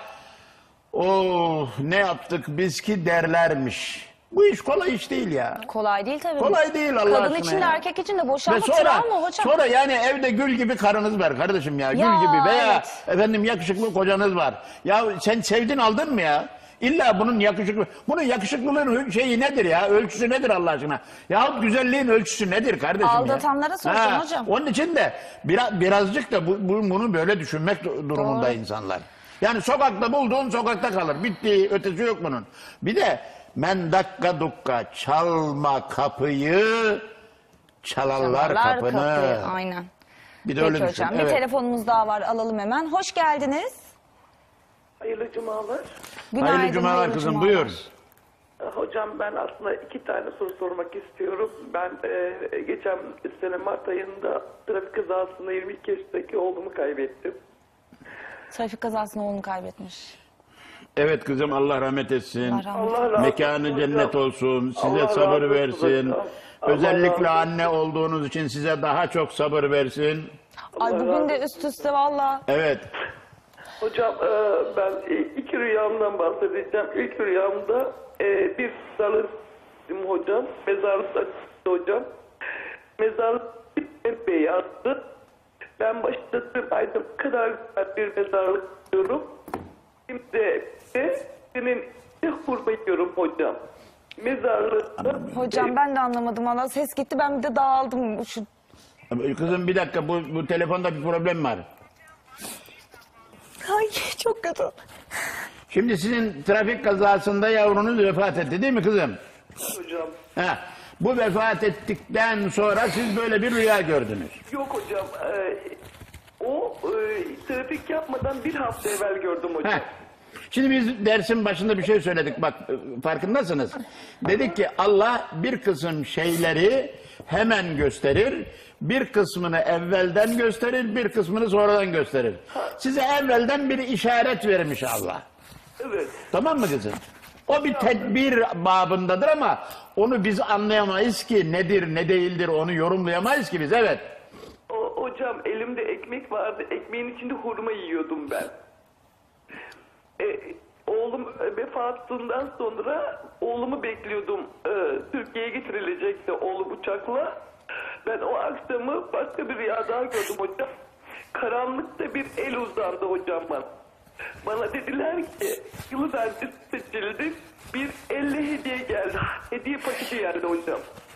oh ne yaptık biz ki derlermiş. Bu iş kolay iş değil ya. Kolay değil tabii. Kolay değil Allah aşkına Kadın için de ya. erkek için de Ve boşanma travma hocam. sonra yani evde gül gibi karınız var kardeşim ya. Gül gibi veya evet. efendim yakışıklı kocanız var. Ya sen sevdin aldın mı ya? İlla bunun yakışıklılığın şeyi nedir ya? Ölçüsü nedir Allah aşkına? Yahut güzelliğin ölçüsü nedir kardeşim Aldatanlara ya? soracağım hocam. Onun için de birazcık da bunu böyle düşünmek durumunda Doğru. insanlar. Yani sokakta bulduğun sokakta kalır. Bitti, ötesi yok bunun. Bir de men dakika dukka çalma kapıyı çalarlar kapını. kapıyı, aynen. Bir de Peki öyle düşün. hocam, Evet. bir telefonumuz daha var, alalım hemen. Hoş geldiniz. Hayırlı cumalar. Günaydın, Hayırlı cumalar kızım, cumalar. buyur. Hocam ben aslında 2 tane soru sormak istiyorum. Ben geçen sene Mart ayında trafik kazasında 22 yaşındaki oğlumu kaybettim. Trafik kazasında oğlunu kaybetmiş. Evet kızım Allah rahmet etsin. Allah rahmet eylesin. Allah razı Mekanı olsun cennet hocam. olsun. Size Allah razı sabır olsun versin. hocam. Allah Özellikle razı anne olduğunuz için size daha çok sabır versin. Ay bugün de üst üste valla. Evet. Hocam ben 2 rüyamdan bahsedeceğim. İlk rüyamda bir mezarlık hocam. Mezarlıkta hocam. Mezarlık beyazdı. Ben başladım. Ayda bu kadar güzel bir mezarlık diyorum. Şimdi de senin hurma yiyorum hocam. Mezarlıkta. Hocam ben de anlamadım valla, ses gitti, ben bir de dağıldım. Kızım bir dakika bu telefonda bir problem var. Ay çok kötü. Şimdi sizin trafik kazasında yavrunuz vefat etti değil mi kızım? Hocam. Ha, bu vefat ettikten sonra siz böyle bir rüya gördünüz. Yok hocam. O trafik yapmadan bir hafta evvel gördüm hocam. Heh. Şimdi biz dersin başında bir şey söyledik bak farkındasınız. Dedik ki Allah bir kısım şeyleri hemen gösterir, bir kısmını evvelden gösterir, bir kısmını sonradan gösterir. Size evvelden bir işaret vermiş Allah. Evet. Tamam mı kızım? O bir tedbir babındadır ama onu biz anlayamayız ki nedir ne değildir onu yorumlayamayız ki biz evet. Hocam elimde ekmek vardı. Ekmeğin içinde hurma yiyordum ben. Oğlum vefatından sonra oğlumu bekliyordum. Türkiye'ye getirilecekti oğlum uçakla. Ben o akşamı başka bir rüya daha gördüm hocam. Karanlıkta bir el uzandı hocam bana. Bana dediler ki yılı bence seçildi. Bir elle hediye geldi. Hediye paketi geldi hocam.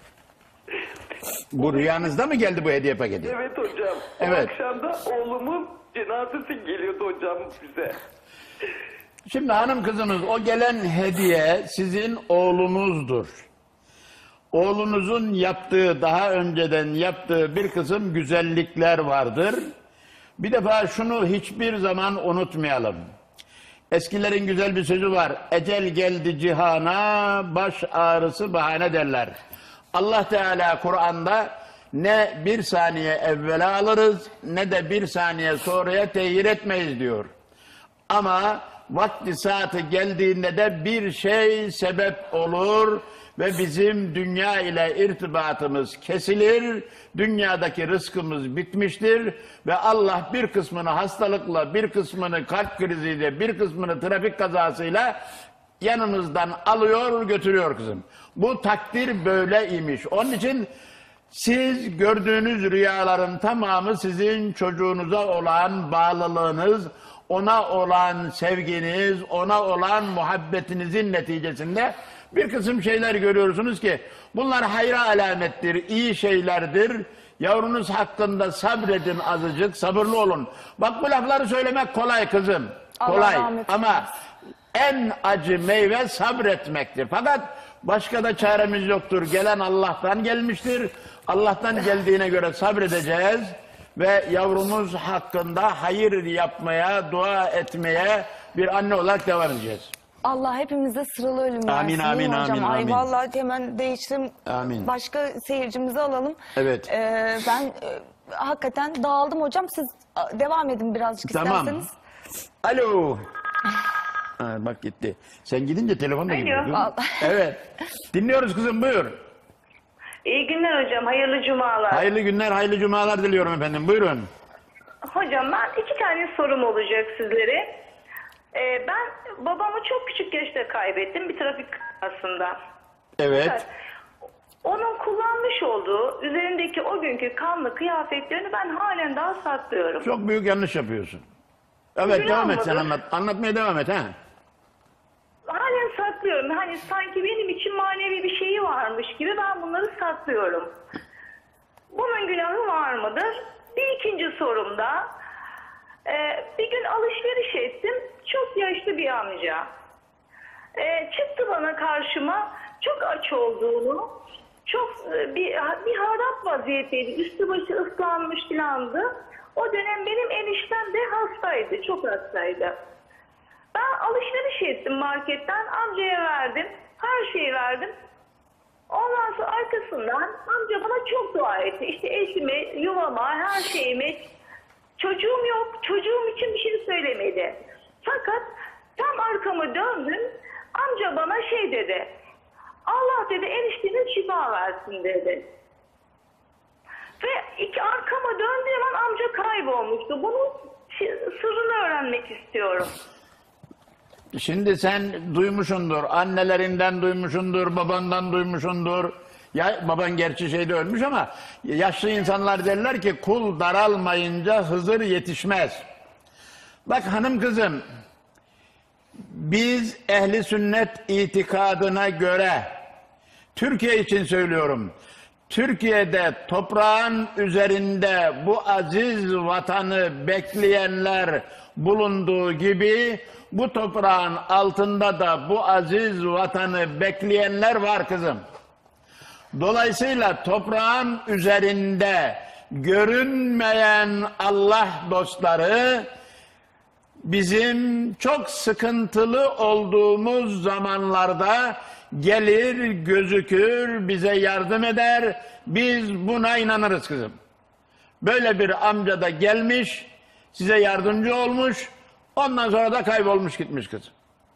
Bu rüyanızda mı geldi bu hediye paketi? Evet hocam. Evet. O akşam da oğlumun cenazesi geliyordu hocam bize. Şimdi hanım kızınız o gelen hediye sizin oğlunuzdur. Oğlunuzun yaptığı daha önceden yaptığı bir kısım güzellikler vardır. Bir defa şunu hiçbir zaman unutmayalım. Eskilerin güzel bir sözü var. Ecel geldi cihana, baş ağrısı bahane derler. Allah Teala Kur'an'da ne bir saniye evvela alırız ne de bir saniye sonraya tehir etmeyiz diyor. Ama vakti saati geldiğinde de bir şey sebep olur ve bizim dünya ile irtibatımız kesilir, dünyadaki rızkımız bitmiştir ve Allah bir kısmını hastalıkla, bir kısmını kalp kriziyle, bir kısmını trafik kazasıyla yanımızdan alıyor, götürüyor kızım. Bu takdir böyle imiş. Onun için siz gördüğünüz rüyaların tamamı sizin çocuğunuza olan bağlılığınız, ona olan sevginiz, ona olan muhabbetinizin neticesinde bir kısım şeyler görüyorsunuz ki bunlar hayra alamettir, iyi şeylerdir. Yavrunuz hakkında sabredin azıcık, sabırlı olun. Bak bu lafları söylemek kolay kızım, Allah kolay rahmet ama en acı meyve sabretmektir. Fakat Başka da çaremiz yoktur. Gelen Allah'tan gelmiştir. Allah'tan geldiğine göre sabredeceğiz ve yavrumuz hakkında hayır yapmaya, dua etmeye bir anne olarak devam edeceğiz. Allah hepimize sıralı ölüm Amin, versin. amin, Değil mi hocam? amin, Ay amin. vallahi hemen değiştim. Amin. Başka seyircimizi alalım. Evet. Ben hakikaten dağıldım hocam. Siz devam edin birazcık Tamam. isterseniz. Alo. Ha, bak gitti. Sen gidince telefon da gidiyor. değil mi? Vallahi. Evet. Dinliyoruz kızım, buyur. İyi günler hocam, hayırlı cumalar. Hayırlı günler, hayırlı cumalar diliyorum efendim. Buyurun. Hocam ben 2 tane sorum olacak sizlere. Ben babamı çok küçük yaşta kaybettim bir trafik kazasında. Evet. Onun kullanmış olduğu üzerindeki o günkü kanlı kıyafetlerini ben halen daha saklıyorum. Çok büyük yanlış yapıyorsun. Evet, Günah devam et sen mıdır? anlat. Anlatmaya devam et ha. Halen saklıyorum. Hani sanki benim için manevi bir şeyi varmış gibi ben bunları saklıyorum. Bunun günahı var mıdır? Bir ikinci sorumda bir gün alışveriş ettim. Çok yaşlı bir amca. Çıktı bana karşıma çok aç olduğunu, çok bir harap vaziyetteydi. Üstü başı ıslanmış filandı. O dönem benim eniştem de hastaydı, çok hastaydı. Ben alışveriş ettim marketten, amcaya verdim, her şeyi verdim. Ondan sonra arkasından amca bana çok dua etti. İşte eşime, yuvama, her şeyime. Çocuğum yok, çocuğum için bir şey söylemedi. Fakat tam arkamı döndüm, amca bana şey dedi. Allah dedi eniştene şifa versin dedi. Ve arkama döndüğüm an amca kaybolmuştu. Bunun sırrını öğrenmek istiyorum. Şimdi sen duymuşsundur, annelerinden duymuşsundur, babandan duymuşsundur. Ya baban gerçi şeyde ölmüş ama yaşlı insanlar derler ki kul daralmayınca Hızır yetişmez. Bak hanım kızım, biz ehli sünnet itikadına göre, Türkiye için söylüyorum, Türkiye'de toprağın üzerinde bu aziz vatanı bekleyenler bulunduğu gibi bu toprağın altında da bu aziz vatanı bekleyenler var kızım. Dolayısıyla toprağın üzerinde görünmeyen Allah dostları bizim çok sıkıntılı olduğumuz zamanlarda gelir, gözükür, bize yardım eder. Biz buna inanırız kızım. Böyle bir amca da gelmiş, size yardımcı olmuş, ondan sonra da kaybolmuş gitmiş kızım.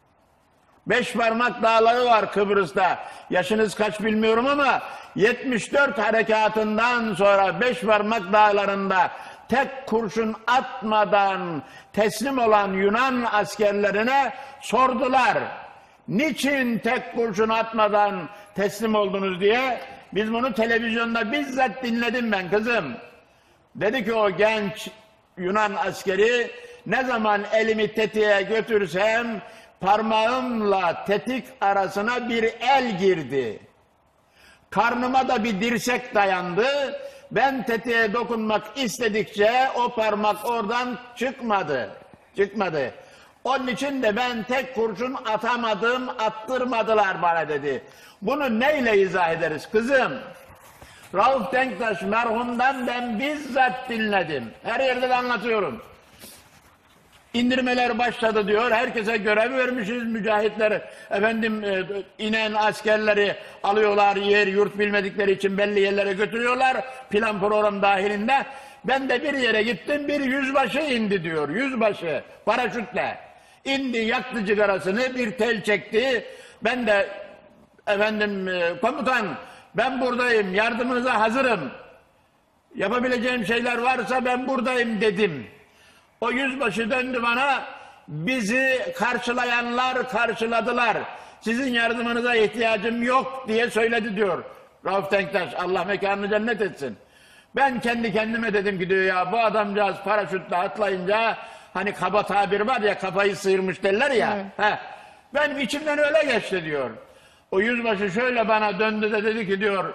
5 parmak dağları var Kıbrıs'ta. Yaşınız kaç bilmiyorum ama 74 harekatından sonra 5 parmak dağlarında tek kurşun atmadan teslim olan Yunan askerlerine sordular. Niçin tek kurşun atmadan teslim oldunuz diye. Biz bunu televizyonda bizzat dinledim ben kızım. Dedi ki o genç Yunan askeri, ne zaman elimi tetiğe götürsem parmağımla tetik arasına bir el girdi. Karnıma da bir dirsek dayandı. Ben tetiğe dokunmak istedikçe o parmak oradan çıkmadı. Onun için de ben tek kurşun atamadım, attırmadılar bana dedi. Bunu neyle izah ederiz kızım? Rauf Denktaş merhumdan ben bizzat dinledim. Her yerde de anlatıyorum. İndirmeler başladı diyor. Herkese görev vermişiz. Mücahitler efendim inen askerleri alıyorlar. Yer yurt bilmedikleri için belli yerlere götürüyorlar. Plan program dahilinde. Ben de bir yere gittim. Bir yüzbaşı indi diyor. Yüzbaşı paraşütle. İndi, yaktı cigarasını, bir tel çekti. Ben de efendim komutan ben buradayım. Yardımınıza hazırım. Yapabileceğim şeyler varsa ben buradayım dedim. O yüzbaşı döndü bana, bizi karşılayanlar karşıladılar. Sizin yardımınıza ihtiyacım yok diye söyledi diyor Rauf Denktaş. Allah mekanını cennet etsin. Ben kendi kendime dedim ki diyor ya bu adamcağız paraşütle atlayınca hani kaba tabir var ya kafayı sıyırmış derler ya. Benim içimden öyle geçti diyor. O yüzbaşı şöyle bana döndü de dedi ki diyor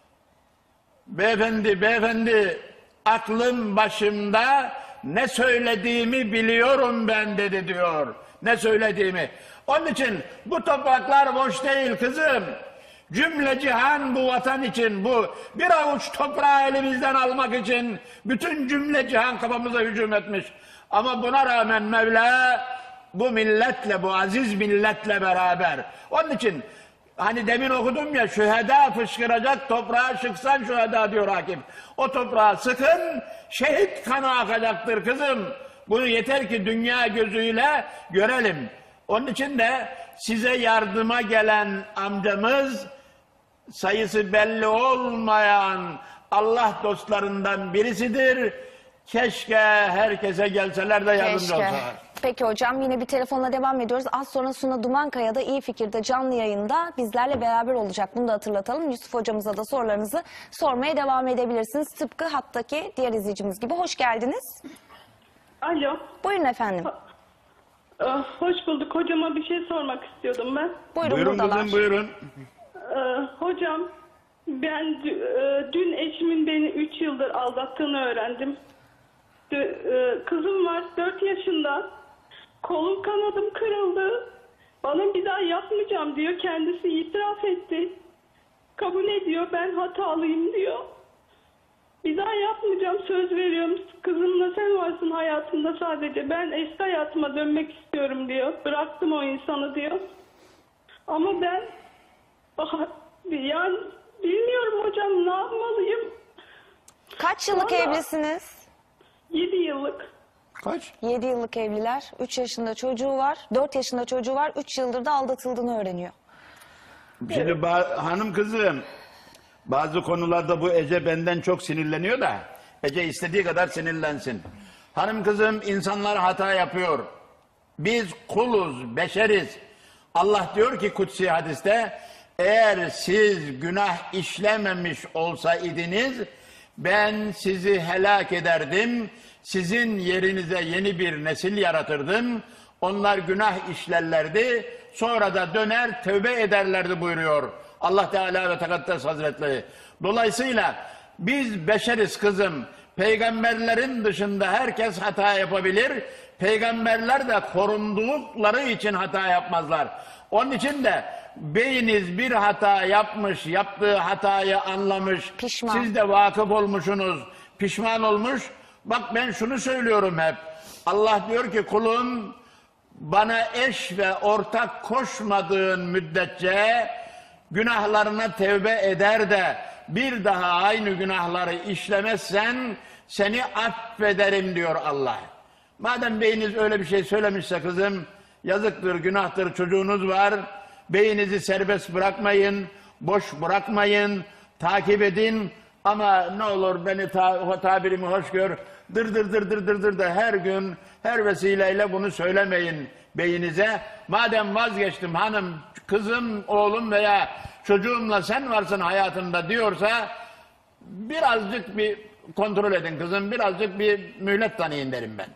beyefendi aklım başımda ne söylediğimi biliyorum ben dedi diyor. Ne söylediğimi. Onun için bu topraklar boş değil kızım. Cümle cihan bu vatan için, bu bir avuç toprağı elimizden almak için bütün cümle cihan kafamıza hücum etmiş. Ama buna rağmen Mevla bu milletle, bu aziz milletle beraber. Onun için hani demin okudum ya, şüheda fışkıracak toprağa sıksan şüheda diyor hakim. O toprağa sıkın, şehit kanı akacaktır kızım. Bunu yeter ki dünya gözüyle görelim. Onun için de size yardıma gelen amcamız sayısı belli olmayan Allah dostlarından birisidir. Keşke herkese gelseler de yardımcı Keşke. olsalar. Peki hocam, yine bir telefonla devam ediyoruz. Az sonra Suna Dumankaya da İyi Fikir'de canlı yayında bizlerle beraber olacak. Bunu da hatırlatalım. Yusuf hocamıza da sorularınızı sormaya devam edebilirsiniz. Tıpkı hattaki diğer izleyicimiz gibi. Hoş geldiniz. Alo. Buyurun efendim. Hoş bulduk. Hocama bir şey sormak istiyordum ben. Buyurun, Buyurun buradalar. kızım, buyurun. Hocam, ben dün eşimin beni 3 yıldır aldattığını öğrendim. Kızım var 4 yaşında. Kolum kanadım kırıldı. Bana bir daha yapmayacağım diyor. Kendisi itiraf etti. Kabul ediyor. Ben hatalıyım diyor. Bir daha yapmayacağım, söz veriyorum. Kızımla sen varsın hayatımda sadece. Ben eski hayatıma dönmek istiyorum diyor. Bıraktım o insanı diyor. Ama ben yani bilmiyorum hocam, ne yapmalıyım? Kaç yıllık Vallahi- evlisiniz? 7 yıllık. Kaç? 7 yıllık evliler. 3 yaşında çocuğu var. 4 yaşında çocuğu var. 3 yıldır da aldatıldığını öğreniyor. Şimdi hanım kızım, bazı konularda bu Ece benden çok sinirleniyor da Ece istediği kadar sinirlensin. Hanım kızım, insanlar hata yapıyor. Biz kuluz, beşeriz. Allah diyor ki kutsi hadiste, eğer siz günah işlememiş olsaydınız ben sizi helak ederdim. Sizin yerinize yeni bir nesil yaratırdım. Onlar günah işlerlerdi. Sonra da döner tövbe ederlerdi buyuruyor Allah Teala ve Tekaddes Hazretleri. Dolayısıyla biz beşeriz kızım. Peygamberlerin dışında herkes hata yapabilir. Peygamberler de korundukları için hata yapmazlar. Onun için de beyiniz bir hata yapmış, yaptığı hatayı anlamış. Pişman. Siz de vakıf olmuşsunuz, pişman olmuş. Bak ben şunu söylüyorum hep. Allah diyor ki kulum, bana eş ve ortak koşmadığın müddetçe günahlarına tevbe eder de bir daha aynı günahları işlemezsen seni affederim diyor Allah. Madem beyiniz öyle bir şey söylemişse kızım, yazıktır, günahtır, çocuğunuz var. Beyinizi serbest bırakmayın, boş bırakmayın, takip edin. Ama ne olur beni tabirimi hoş gör, dır da her gün, her vesileyle bunu söylemeyin beyinize. Madem vazgeçtim hanım, kızım, oğlum veya çocuğumla sen varsın hayatımda diyorsa birazcık bir kontrol edin kızım, birazcık bir mühlet tanıyın derim ben.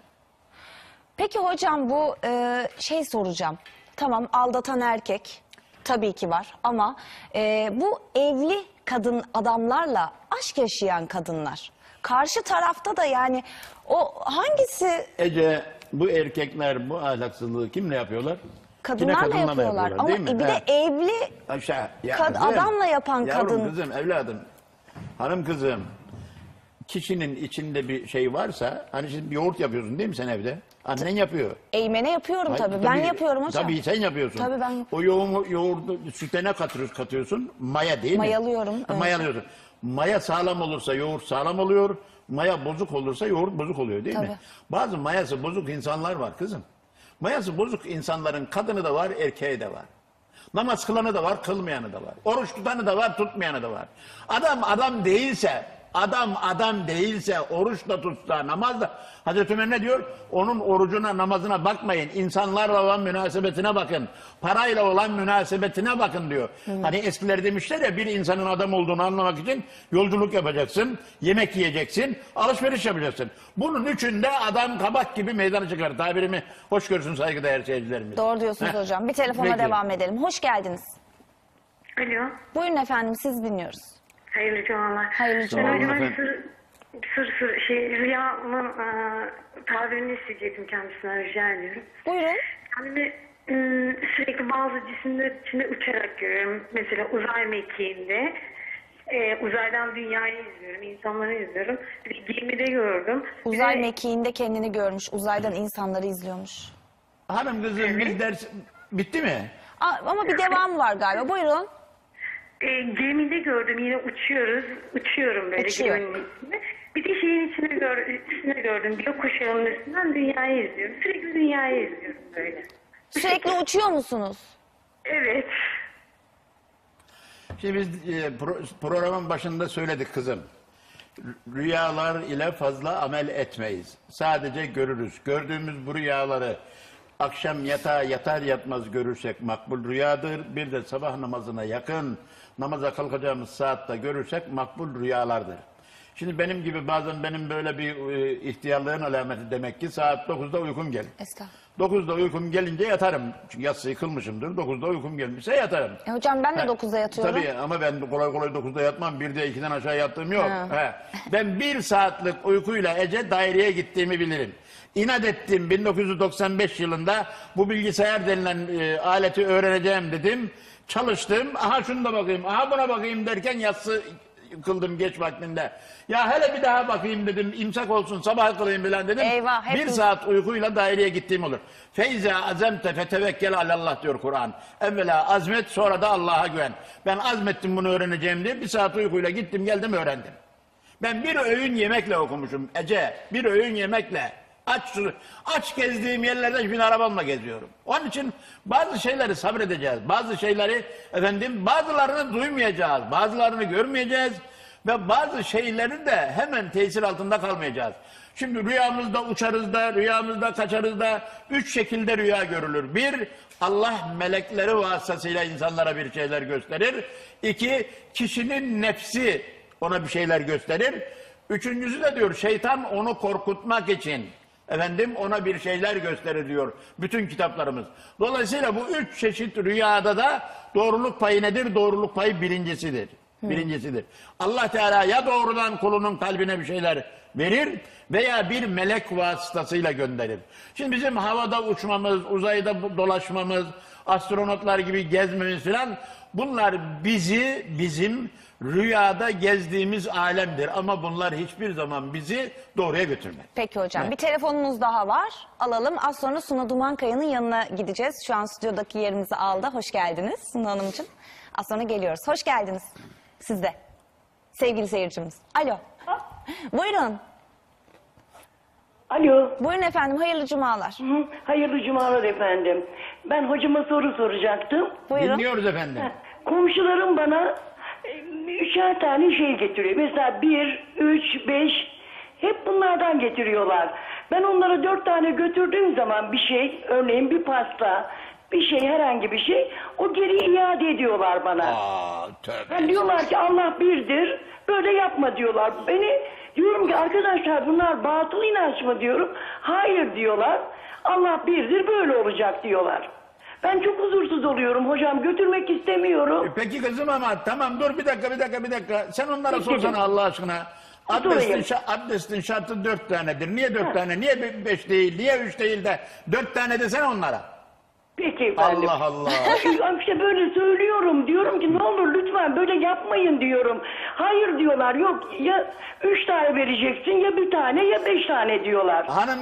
Peki hocam, bu şey soracağım. Tamam, aldatan erkek tabii ki var ama bu evli kadın adamlarla aşk yaşayan kadınlar. Karşı tarafta da yani o hangisi Ece, bu erkekler bu ahlaksızlığı kimle yapıyorlar? Yine kadınlarla kadınla mı yapıyorlar ama değil mi? bir de evli Aşağı. Ya Kad- kızım, adamla yapan yavrum, kadın. Kızım, evladım, hanım kızım, kişinin içinde bir şey varsa, hani şimdi bir yoğurt yapıyorsun değil mi sen evde? Annen yapıyor. eğmene yapıyorum Hayır, tabii. Ben yapıyorum hocam. Tabii sen yapıyorsun. Tabii ben O yoğurdu süte ne katıyorsun? Maya değil mi? Mayalıyorum, evet. Mayalıyorsun. Maya sağlam olursa yoğurt sağlam oluyor. Maya bozuk olursa yoğurt bozuk oluyor değil mi? Tabii. Bazı mayası bozuk insanlar var kızım. Mayası bozuk insanların kadını da var, erkeği de var. Namaz kılanı da var, kılmayanı da var. Oruç tutanı da var, tutmayanı da var. Adam adam değilse, oruç da tutsa, namaz da... Hazreti Ömer ne diyor? Onun orucuna, namazına bakmayın. İnsanlarla olan münasebetine bakın. Parayla olan münasebetine bakın diyor. Hani eskiler demişler ya, bir insanın adam olduğunu anlamak için yolculuk yapacaksın, yemek yiyeceksin, alışveriş yapacaksın. Bunun üçünde adam kabak gibi meydana çıkar. Tabirimi hoş görsün saygıdeğer seyircilerimiz. Doğru diyorsunuz hocam. Bir telefona Peki. devam edelim. Hoş geldiniz. Alo. Buyurun efendim, siz dinliyoruz. Hayırlı cumalar. Hayırlı Sağ olun cumalar. efendim. Rüyamın tabirini isteyecektim kendisinden, rica ediyorum. Buyurun. Hani Sürekli bazı cisimler içinde uçarak görüyorum. Mesela uzay mekiğinde. Uzaydan dünyayı izliyorum, insanları izliyorum. Bir gemide gördüm. Uzay Bir de, mekiğinde kendini görmüş. Uzaydan insanları izliyormuş. Hanım kızım biz ders bitti mi? Ama bir devamı var galiba. Buyurun. gemide gördüm, yine uçuyorum böyle Uçuyor. geminin içinde. Bir de şeyin içine gördüm, gökkuşağının üstünden dünyayı izliyorum. Sürekli dünyayı izliyorum böyle. Sürekli uçuyor musunuz? Evet. Şimdi biz programın başında söyledik kızım. Rüyalar ile fazla amel etmeyiz. Sadece görürüz. Gördüğümüz bu rüyaları akşam yatağa yatar yatmaz görürsek makbul rüyadır. Bir de sabah namazına yakın namaza kalkacağımız saatte görürsek makbul rüyalardır. Şimdi benim gibi bazen benim böyle bir ihtiyarlığın alameti demek ki saat 9'da uykum gelir. Estağfurullah. 9'da uykum gelince yatarım. Çünkü yatsıyı kılmışımdır. 9'da uykum gelmişse yatarım. Hocam ben de 9'da yatıyorum. Tabii ama ben kolay kolay 9'da yatmam. 1'de 2'den aşağı yattığım yok. Ha. He. Ben 1 saatlik uykuyla Ece daireye gittiğimi bilirim. İnat ettim 1995 yılında bu bilgisayar denilen aleti öğreneceğim dedim. Çalıştım. Aha şunu da bakayım. Aha buna bakayım derken yatsı kıldım geç vaktinde. Ya hele bir daha bakayım dedim. İmsak olsun sabah kılayım bilen dedim. Eyvah, hep 1 saat uykuyla daireye gittiğim olur. Feyze azemte fetevekkel alallah diyor Kur'an. Evvela azmet sonra da Allah'a güven. Ben azmettim bunu öğreneceğim diye 1 saat uykuyla gittim geldim öğrendim. Ben bir öğün yemekle okumuşum Ece. Bir öğün yemekle. Aç gezdiğim yerlerde şimdi arabamla geziyorum. Onun için bazı şeyleri sabredeceğiz. Bazı şeyleri bazılarını duymayacağız. Bazılarını görmeyeceğiz. Ve bazı şeyleri de hemen tesir altında kalmayacağız. Şimdi rüyamızda uçarız da, rüyamızda kaçarız da 3 şekilde rüya görülür. 1, Allah melekleri vasıtasıyla insanlara bir şeyler gösterir. 2, kişinin nefsi ona bir şeyler gösterir. Üçüncüsü de diyor şeytan onu korkutmak için ona bir şeyler gösterir diyor bütün kitaplarımız. Dolayısıyla bu 3 çeşit rüyada da doğruluk payı nedir? Doğruluk payı birincisidir. Birincisidir. Allah Teala ya doğrudan kulunun kalbine bir şeyler verir veya bir melek vasıtasıyla gönderir. Şimdi bizim havada uçmamız, uzayda dolaşmamız, astronotlar gibi gezmemiz filan bunlar bizim rüyada gezdiğimiz alemdir. Ama bunlar hiçbir zaman bizi doğruya götürmez. Peki hocam. Evet. Bir telefonumuz daha var. Alalım. Az sonra Suna Dumankaya'nın yanına gideceğiz. Şu an stüdyodaki yerimizi aldı. Hoş geldiniz Suna Hanımcığım. Az sonra geliyoruz. Hoş geldiniz. Siz de. Sevgili seyircimiz. Alo. Buyurun. Alo. Buyurun efendim. Hayırlı cumalar. Hayırlı cumalar efendim. Ben hocama soru soracaktım. Buyurun. Dinliyoruz efendim. Komşularım bana 3'er tane şey getiriyor. Mesela 1, 3, 5 hep bunlardan getiriyorlar. Ben onlara 4 tane götürdüğüm zaman bir şey, örneğin bir pasta, bir şey, herhangi bir şey, o geri iade ediyorlar bana. Tövbe. Yani diyorlar ki Allah birdir, böyle yapma diyorlar. Diyorum ki arkadaşlar bunlar batıl inanç mı diyorum. Hayır diyorlar. Allah birdir, böyle olacak diyorlar. Ben çok huzursuz oluyorum hocam, götürmek istemiyorum. Peki kızım ama tamam dur bir dakika. Sen onlara Peki. sorsana Allah aşkına. Sorayım. Abdestin şartı 4 tanedir. Niye 4 tane? Niye 5 değil? Niye 3 değil de 4 tane desene onlara. Peki efendim. Allah Allah. İşte böyle söylüyorum. Diyorum ki ne olur lütfen böyle yapmayın diyorum. Hayır diyorlar. Yok ya 3 tane vereceksin ya 1 tane ya 5 tane diyorlar.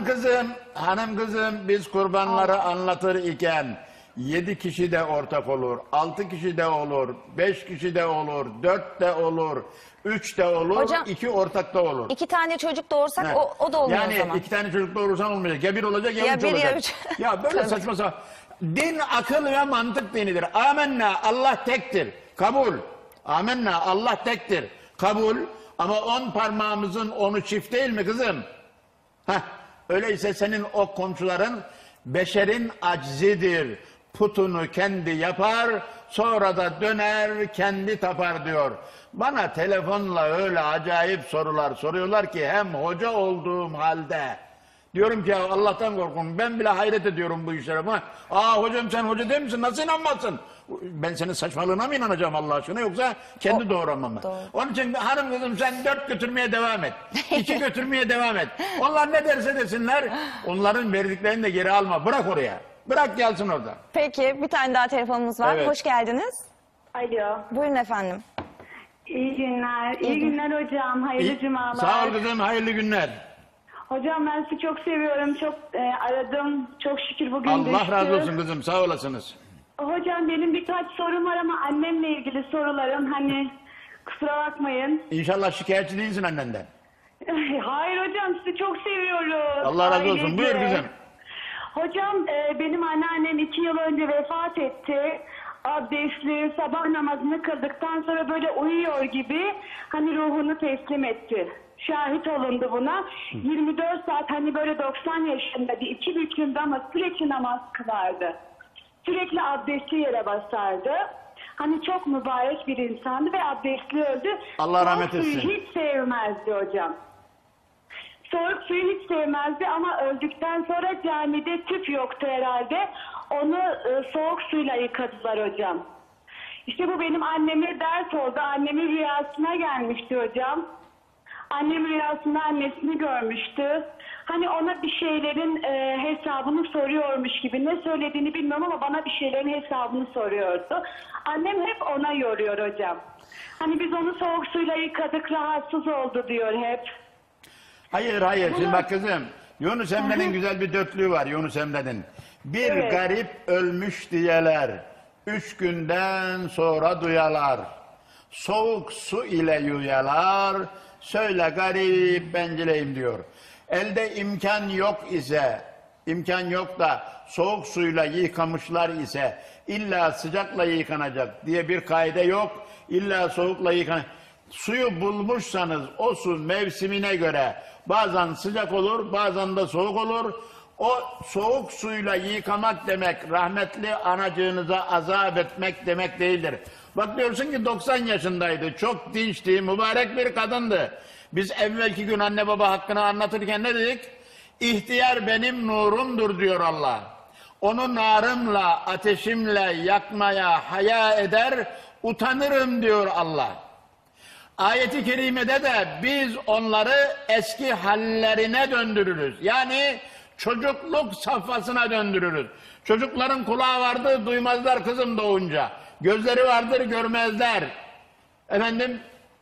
Hanım kızım biz kurbanları anlatır iken 7 kişi de ortak olur, 6 kişi de olur, 5 kişi de olur, 4 de olur, 3 de olur, Hocam, 2 ortak da olur. 2 tane çocuk doğursak He. o da olmuyor yani o zaman. Yani 2 tane çocuk doğurursan olmayacak. Ya 1 olacak ya Ya 3 bir ya olacak. üç. Ya böyle Tabii. saçma sapan. Din, akıl ve mantık dinidir. Amenna Allah tektir. Kabul. Amenna Allah tektir. Kabul. Ama 10 parmağımızın 10'u çift değil mi kızım? Heh. Öyleyse senin o komşuların beşerin aczidir. Putunu kendi yapar, sonra da döner kendi tapar diyor. Bana telefonla öyle acayip sorular soruyorlar ki hem hoca olduğum halde. Diyorum ki ya Allah'tan korkun. Ben bile hayret ediyorum bu işlere. Hocam sen hoca değil misin? Nasıl inanmazsın? Ben senin saçmalığına mı inanacağım Allah aşkına yoksa kendi doğuramam mı? Onun için hanım kızım sen 4 götürmeye devam et. 2 götürmeye devam et. Onlar ne derse desinler onların verdiklerini de geri alma. Bırak oraya. Bırak gelsin orada. Peki bir tane daha telefonumuz var. Evet. Hoş geldiniz. Alo. Buyurun efendim. İyi günler. İyi günler hocam. Hayırlı cumalar. Sağ ol kızım, hayırlı günler. Hocam ben sizi çok seviyorum. Çok aradım. Çok şükür bugün Allah düştü. razı olsun kızım, sağ olasınız. Hocam benim birkaç sorum var ama annemle ilgili sorularım. Hani kusura bakmayın. İnşallah şikayetçi değilsin annenden. Hayır hocam sizi çok seviyorum. Allah razı olsun. Ailece. Buyur kızım. Hocam benim anneannem 2 yıl önce vefat etti. Abdestli sabah namazını kıldıktan sonra böyle uyuyor gibi hani ruhunu teslim etti. Şahit olundu buna. 24 saat hani böyle 90 yaşında bir 2 büklümde ama sürekli namaz kılardı. Sürekli abdestli yere basardı. Hani çok mübarek bir insandı ve abdestli öldü. Allah rahmet Soğuk suyu etsin. hiç sevmezdi hocam. Soğuk suyu hiç sevmezdi ama öldükten sonra camide tüp yoktu herhalde. Onu soğuk suyla yıkadılar hocam. İşte bu benim anneme dert oldu. Annemin rüyasına gelmişti hocam. Annem rüyasında annesini görmüştü. Hani ona bir şeylerin hesabını soruyormuş gibi. Ne söylediğini bilmiyorum ama bana bir şeylerin hesabını soruyordu. Annem hep ona yoruyor hocam. Hani biz onu soğuk suyla yıkadık, rahatsız oldu diyor hep. Hayır. Şimdi bak kızım. Yunus Emre'nin güzel bir dörtlüğü var Yunus Emre'nin. Bir Evet. garip ölmüş diyeler. 3 günden sonra duyalar. Soğuk su ile yuyalar. Söyle garip bencileyim diyor. Elde imkan yok ise, imkan yok da soğuk suyla yıkamışlar ise illa sıcakla yıkanacak diye bir kaide yok. İlla soğukla yıkanacak. Suyu bulmuşsanız o su mevsimine göre bazen sıcak olur, bazen de soğuk olur. O soğuk suyla yıkamak demek rahmetli anacığınıza azap etmek demek değildir. Bak diyorsun ki 90 yaşındaydı, çok dinçti, mübarek bir kadındı. Biz evvelki gün anne baba hakkını anlatırken ne dedik? İhtiyar benim nurumdur diyor Allah. Onu narımla, ateşimle yakmaya haya eder, utanırım diyor Allah. Ayet-i kerimede de biz onları eski hallerine döndürürüz. Yani çocukluk safhasına döndürürüz. Çocukların kulağı vardır, duymazlar kızım doğunca. Gözleri vardır, görmezler. Efendim,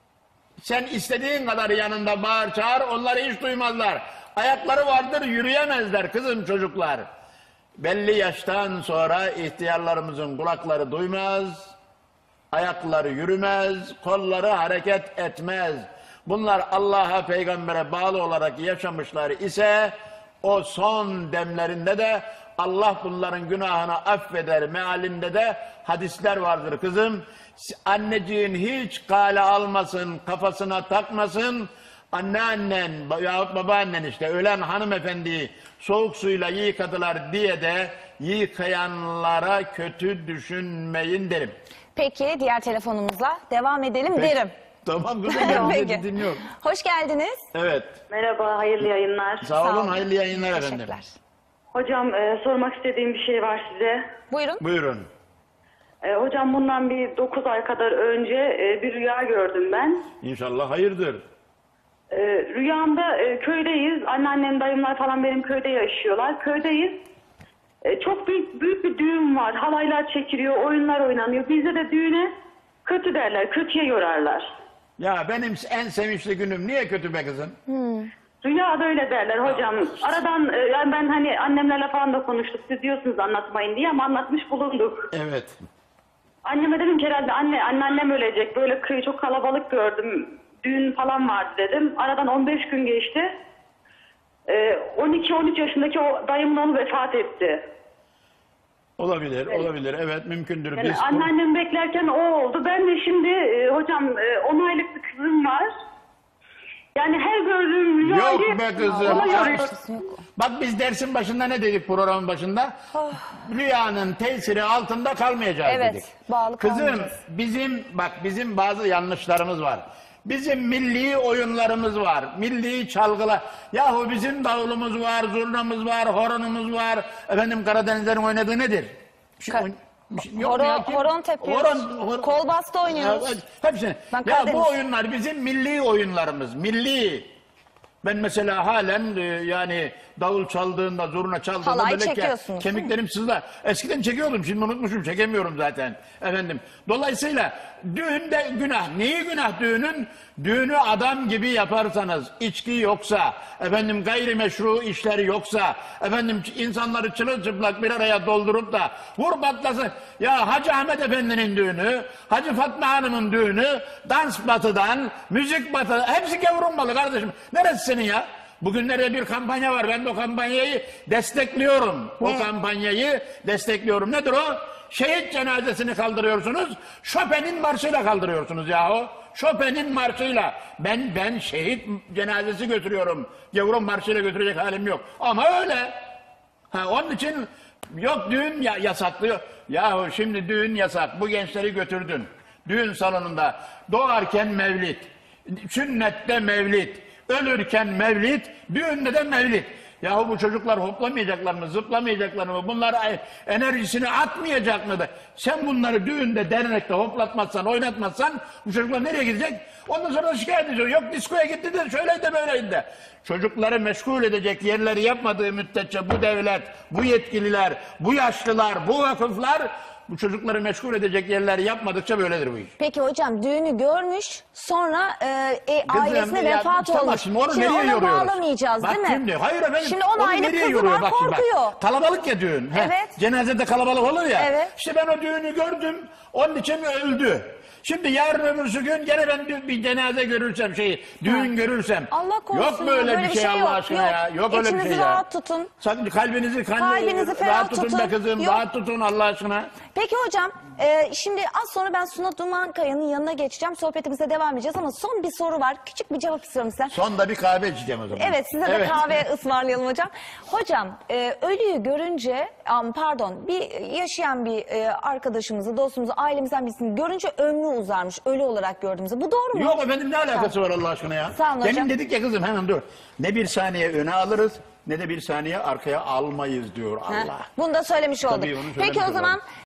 sen istediğin kadar yanında bağır çağır, onları hiç duymazlar. Ayakları vardır, yürüyemezler kızım çocuklar. Belli yaştan sonra ihtiyarlarımızın kulakları duymaz, ayakları yürümez, kolları hareket etmez. Bunlar Allah'a, peygambere bağlı olarak yaşamışlar ise o son demlerinde de Allah bunların günahını affeder mealinde de hadisler vardır kızım. Anneciğin hiç kale almasın, kafasına takmasın. Anneannen yahut babaannen işte ölen hanımefendiyi soğuk suyla yıkadılar diye de yıkayanlara kötü düşünmeyin derim. Peki diğer telefonumuzla devam edelim derim. Tamam kızım ben Peki. dinliyorum. Hoş geldiniz. Evet. Merhaba, hayırlı yayınlar. Sağ olun, olun. hayırlı yayınlar efendim. Teşekkürler. Hocam sormak istediğim bir şey var size. Buyurun. Buyurun. Hocam bundan bir 9 ay kadar önce bir rüya gördüm ben. İnşallah hayırdır. Rüyamda köydeyiz. Anneannem, dayımlar falan benim köyde yaşıyorlar. Köydeyiz. Çok büyük bir düğün var. Halaylar çekiliyor, oyunlar oynanıyor. Bizde de düğüne kötü derler, kötüye yorarlar. Ya benim en sevinçli günüm niye kötü be kızım? Rüyada öyle derler hocam. Aradan yani ben hani annemlerle falan da konuştuk. Siz diyorsunuz anlatmayın diye ama anlatmış bulunduk. Evet. Anneme dedim ki herhalde anneannem ölecek. Böyle köyü çok kalabalık gördüm. Düğün falan vardı dedim. Aradan 15 gün geçti. 12-13 yaşındaki o dayımın oğlu vefat etti. Olabilir, olabilir. Evet, mümkündür. Yani anneannem beklerken o oldu. Ben de şimdi hocam 10 aylık bir kızım var. Yani her gördüğüm rüyayı Yok be kızım. ona Ya, yoruyor. bak biz dersin başında ne dedik programın başında? Rüyanın tesiri altında kalmayacağız Evet, dedik. bağlı Kızım kalmayacağız. bizim bazı yanlışlarımız var. Bizim milli oyunlarımız var. Milli çalgılar. Yahu bizim davulumuz var, zurnamız var, horonumuz var. Efendim Karadenizlerin oynadığı nedir? Horon tepiyoruz. Kol bastı oynuyoruz. Hepsini. Ben Ya Karadeniz. bu oyunlar bizim milli oyunlarımız. Milli. Ben mesela halen yani davul çaldığında, zurna çaldığında Halay böyle çekiyorsunuz, kemiklerim sızlar. Eskiden çekiyordum, şimdi unutmuşum, çekemiyorum zaten. Efendim. Dolayısıyla düğünde günah. Neyi günah düğünün? Düğünü adam gibi yaparsanız, içki yoksa, efendim gayrimeşru işler yoksa, efendim insanları çırılçıplak bir araya doldurup da vur patlasın. Ya Hacı Ahmet Efendi'nin düğünü, Hacı Fatma Hanım'ın düğünü, dans batıdan, müzik batıdan, hepsi gavurunmalı kardeşim. Neresi senin ya? Bugünlerde bir kampanya var. Ben de o kampanyayı destekliyorum. O kampanyayı destekliyorum. Nedir o? Şehit cenazesini kaldırıyorsunuz. Chopin'in marşıyla kaldırıyorsunuz yahu. Chopin'in marşıyla. Ben şehit cenazesi götürüyorum. Gavurun marşıyla götürecek halim yok. Ama öyle. Onun için yok düğün yasaklıyor. Yahu şimdi düğün yasak. Bu gençleri götürdün. Düğün salonunda doğarken mevlid, sünnette mevlid, ölürken mevlid, düğünde de mevlid. Yahu bu çocuklar hoplamayacaklar mı, zıplamayacaklar mı, bunlar enerjisini atmayacak mı? Sen bunları düğünde, dernekte hoplatmazsan, oynatmazsan bu çocuklar nereye gidecek? Ondan sonra da şikayet ediyor. Yok diskoya gitti de şöyleydi de böyleydi de. Çocukları meşgul edecek yerleri yapmadığı müddetçe bu devlet, bu yetkililer, bu yaşlılar, bu vakıflar bu çocukları meşgul edecek yerler yapmadıkça böyledir bu iş. Peki hocam düğünü görmüş, sonra ailesine ya, vefat tamam, olmuş. Şimdi onu Şimdi nereye ona yoruyoruz? bağlamayacağız Bak değil mi? Şimdi, hayır efendim. Şimdi 10 onu aylık nereye kızı yoruyor? var, Bak şimdi, bak. korkuyor. Kalabalık ya düğün. Evet. Cenazede kalabalık olur ya. Evet. İşte ben o düğünü gördüm. Onun için öldü. Şimdi yarın öbürsü gün gene ben bir cenaze görürsem, düğün görürsem. Allah korusun. Yok böyle bir şey Allah yok. aşkına ya. Yok öyle bir İçinizi şey ya. rahat tutun. Sakın kalbinizi Kalbinizi ferah rahat tutun be tutun. kızım. Yok. Rahat tutun Allah aşkına. Peki hocam, şimdi az sonra ben Suna Dumankaya'nın yanına geçeceğim. Sohbetimize devam edeceğiz ama son bir soru var. Küçük bir cevap istiyorum sizden. Sonda bir kahve içeceğim o zaman. Evet, size de kahve ısmarlayalım hocam. Hocam, ölüyü görünce, bir yaşayan bir arkadaşımızı, dostumuzu, ailemizden birisini görünce ömrü uzarmış. Ölü olarak gördüğümüzde. Bu doğru mu? Yok efendim, ne alakası var Allah aşkına ya? Sağ olun hocam. Demin dedik ya kızım, hemen dur. Ne bir saniye öne alırız ne de bir saniye arkaya almayız diyor Allah. Bunu da söylemiş olduk. Tabii, onu Peki söylemiş o zaman olalım.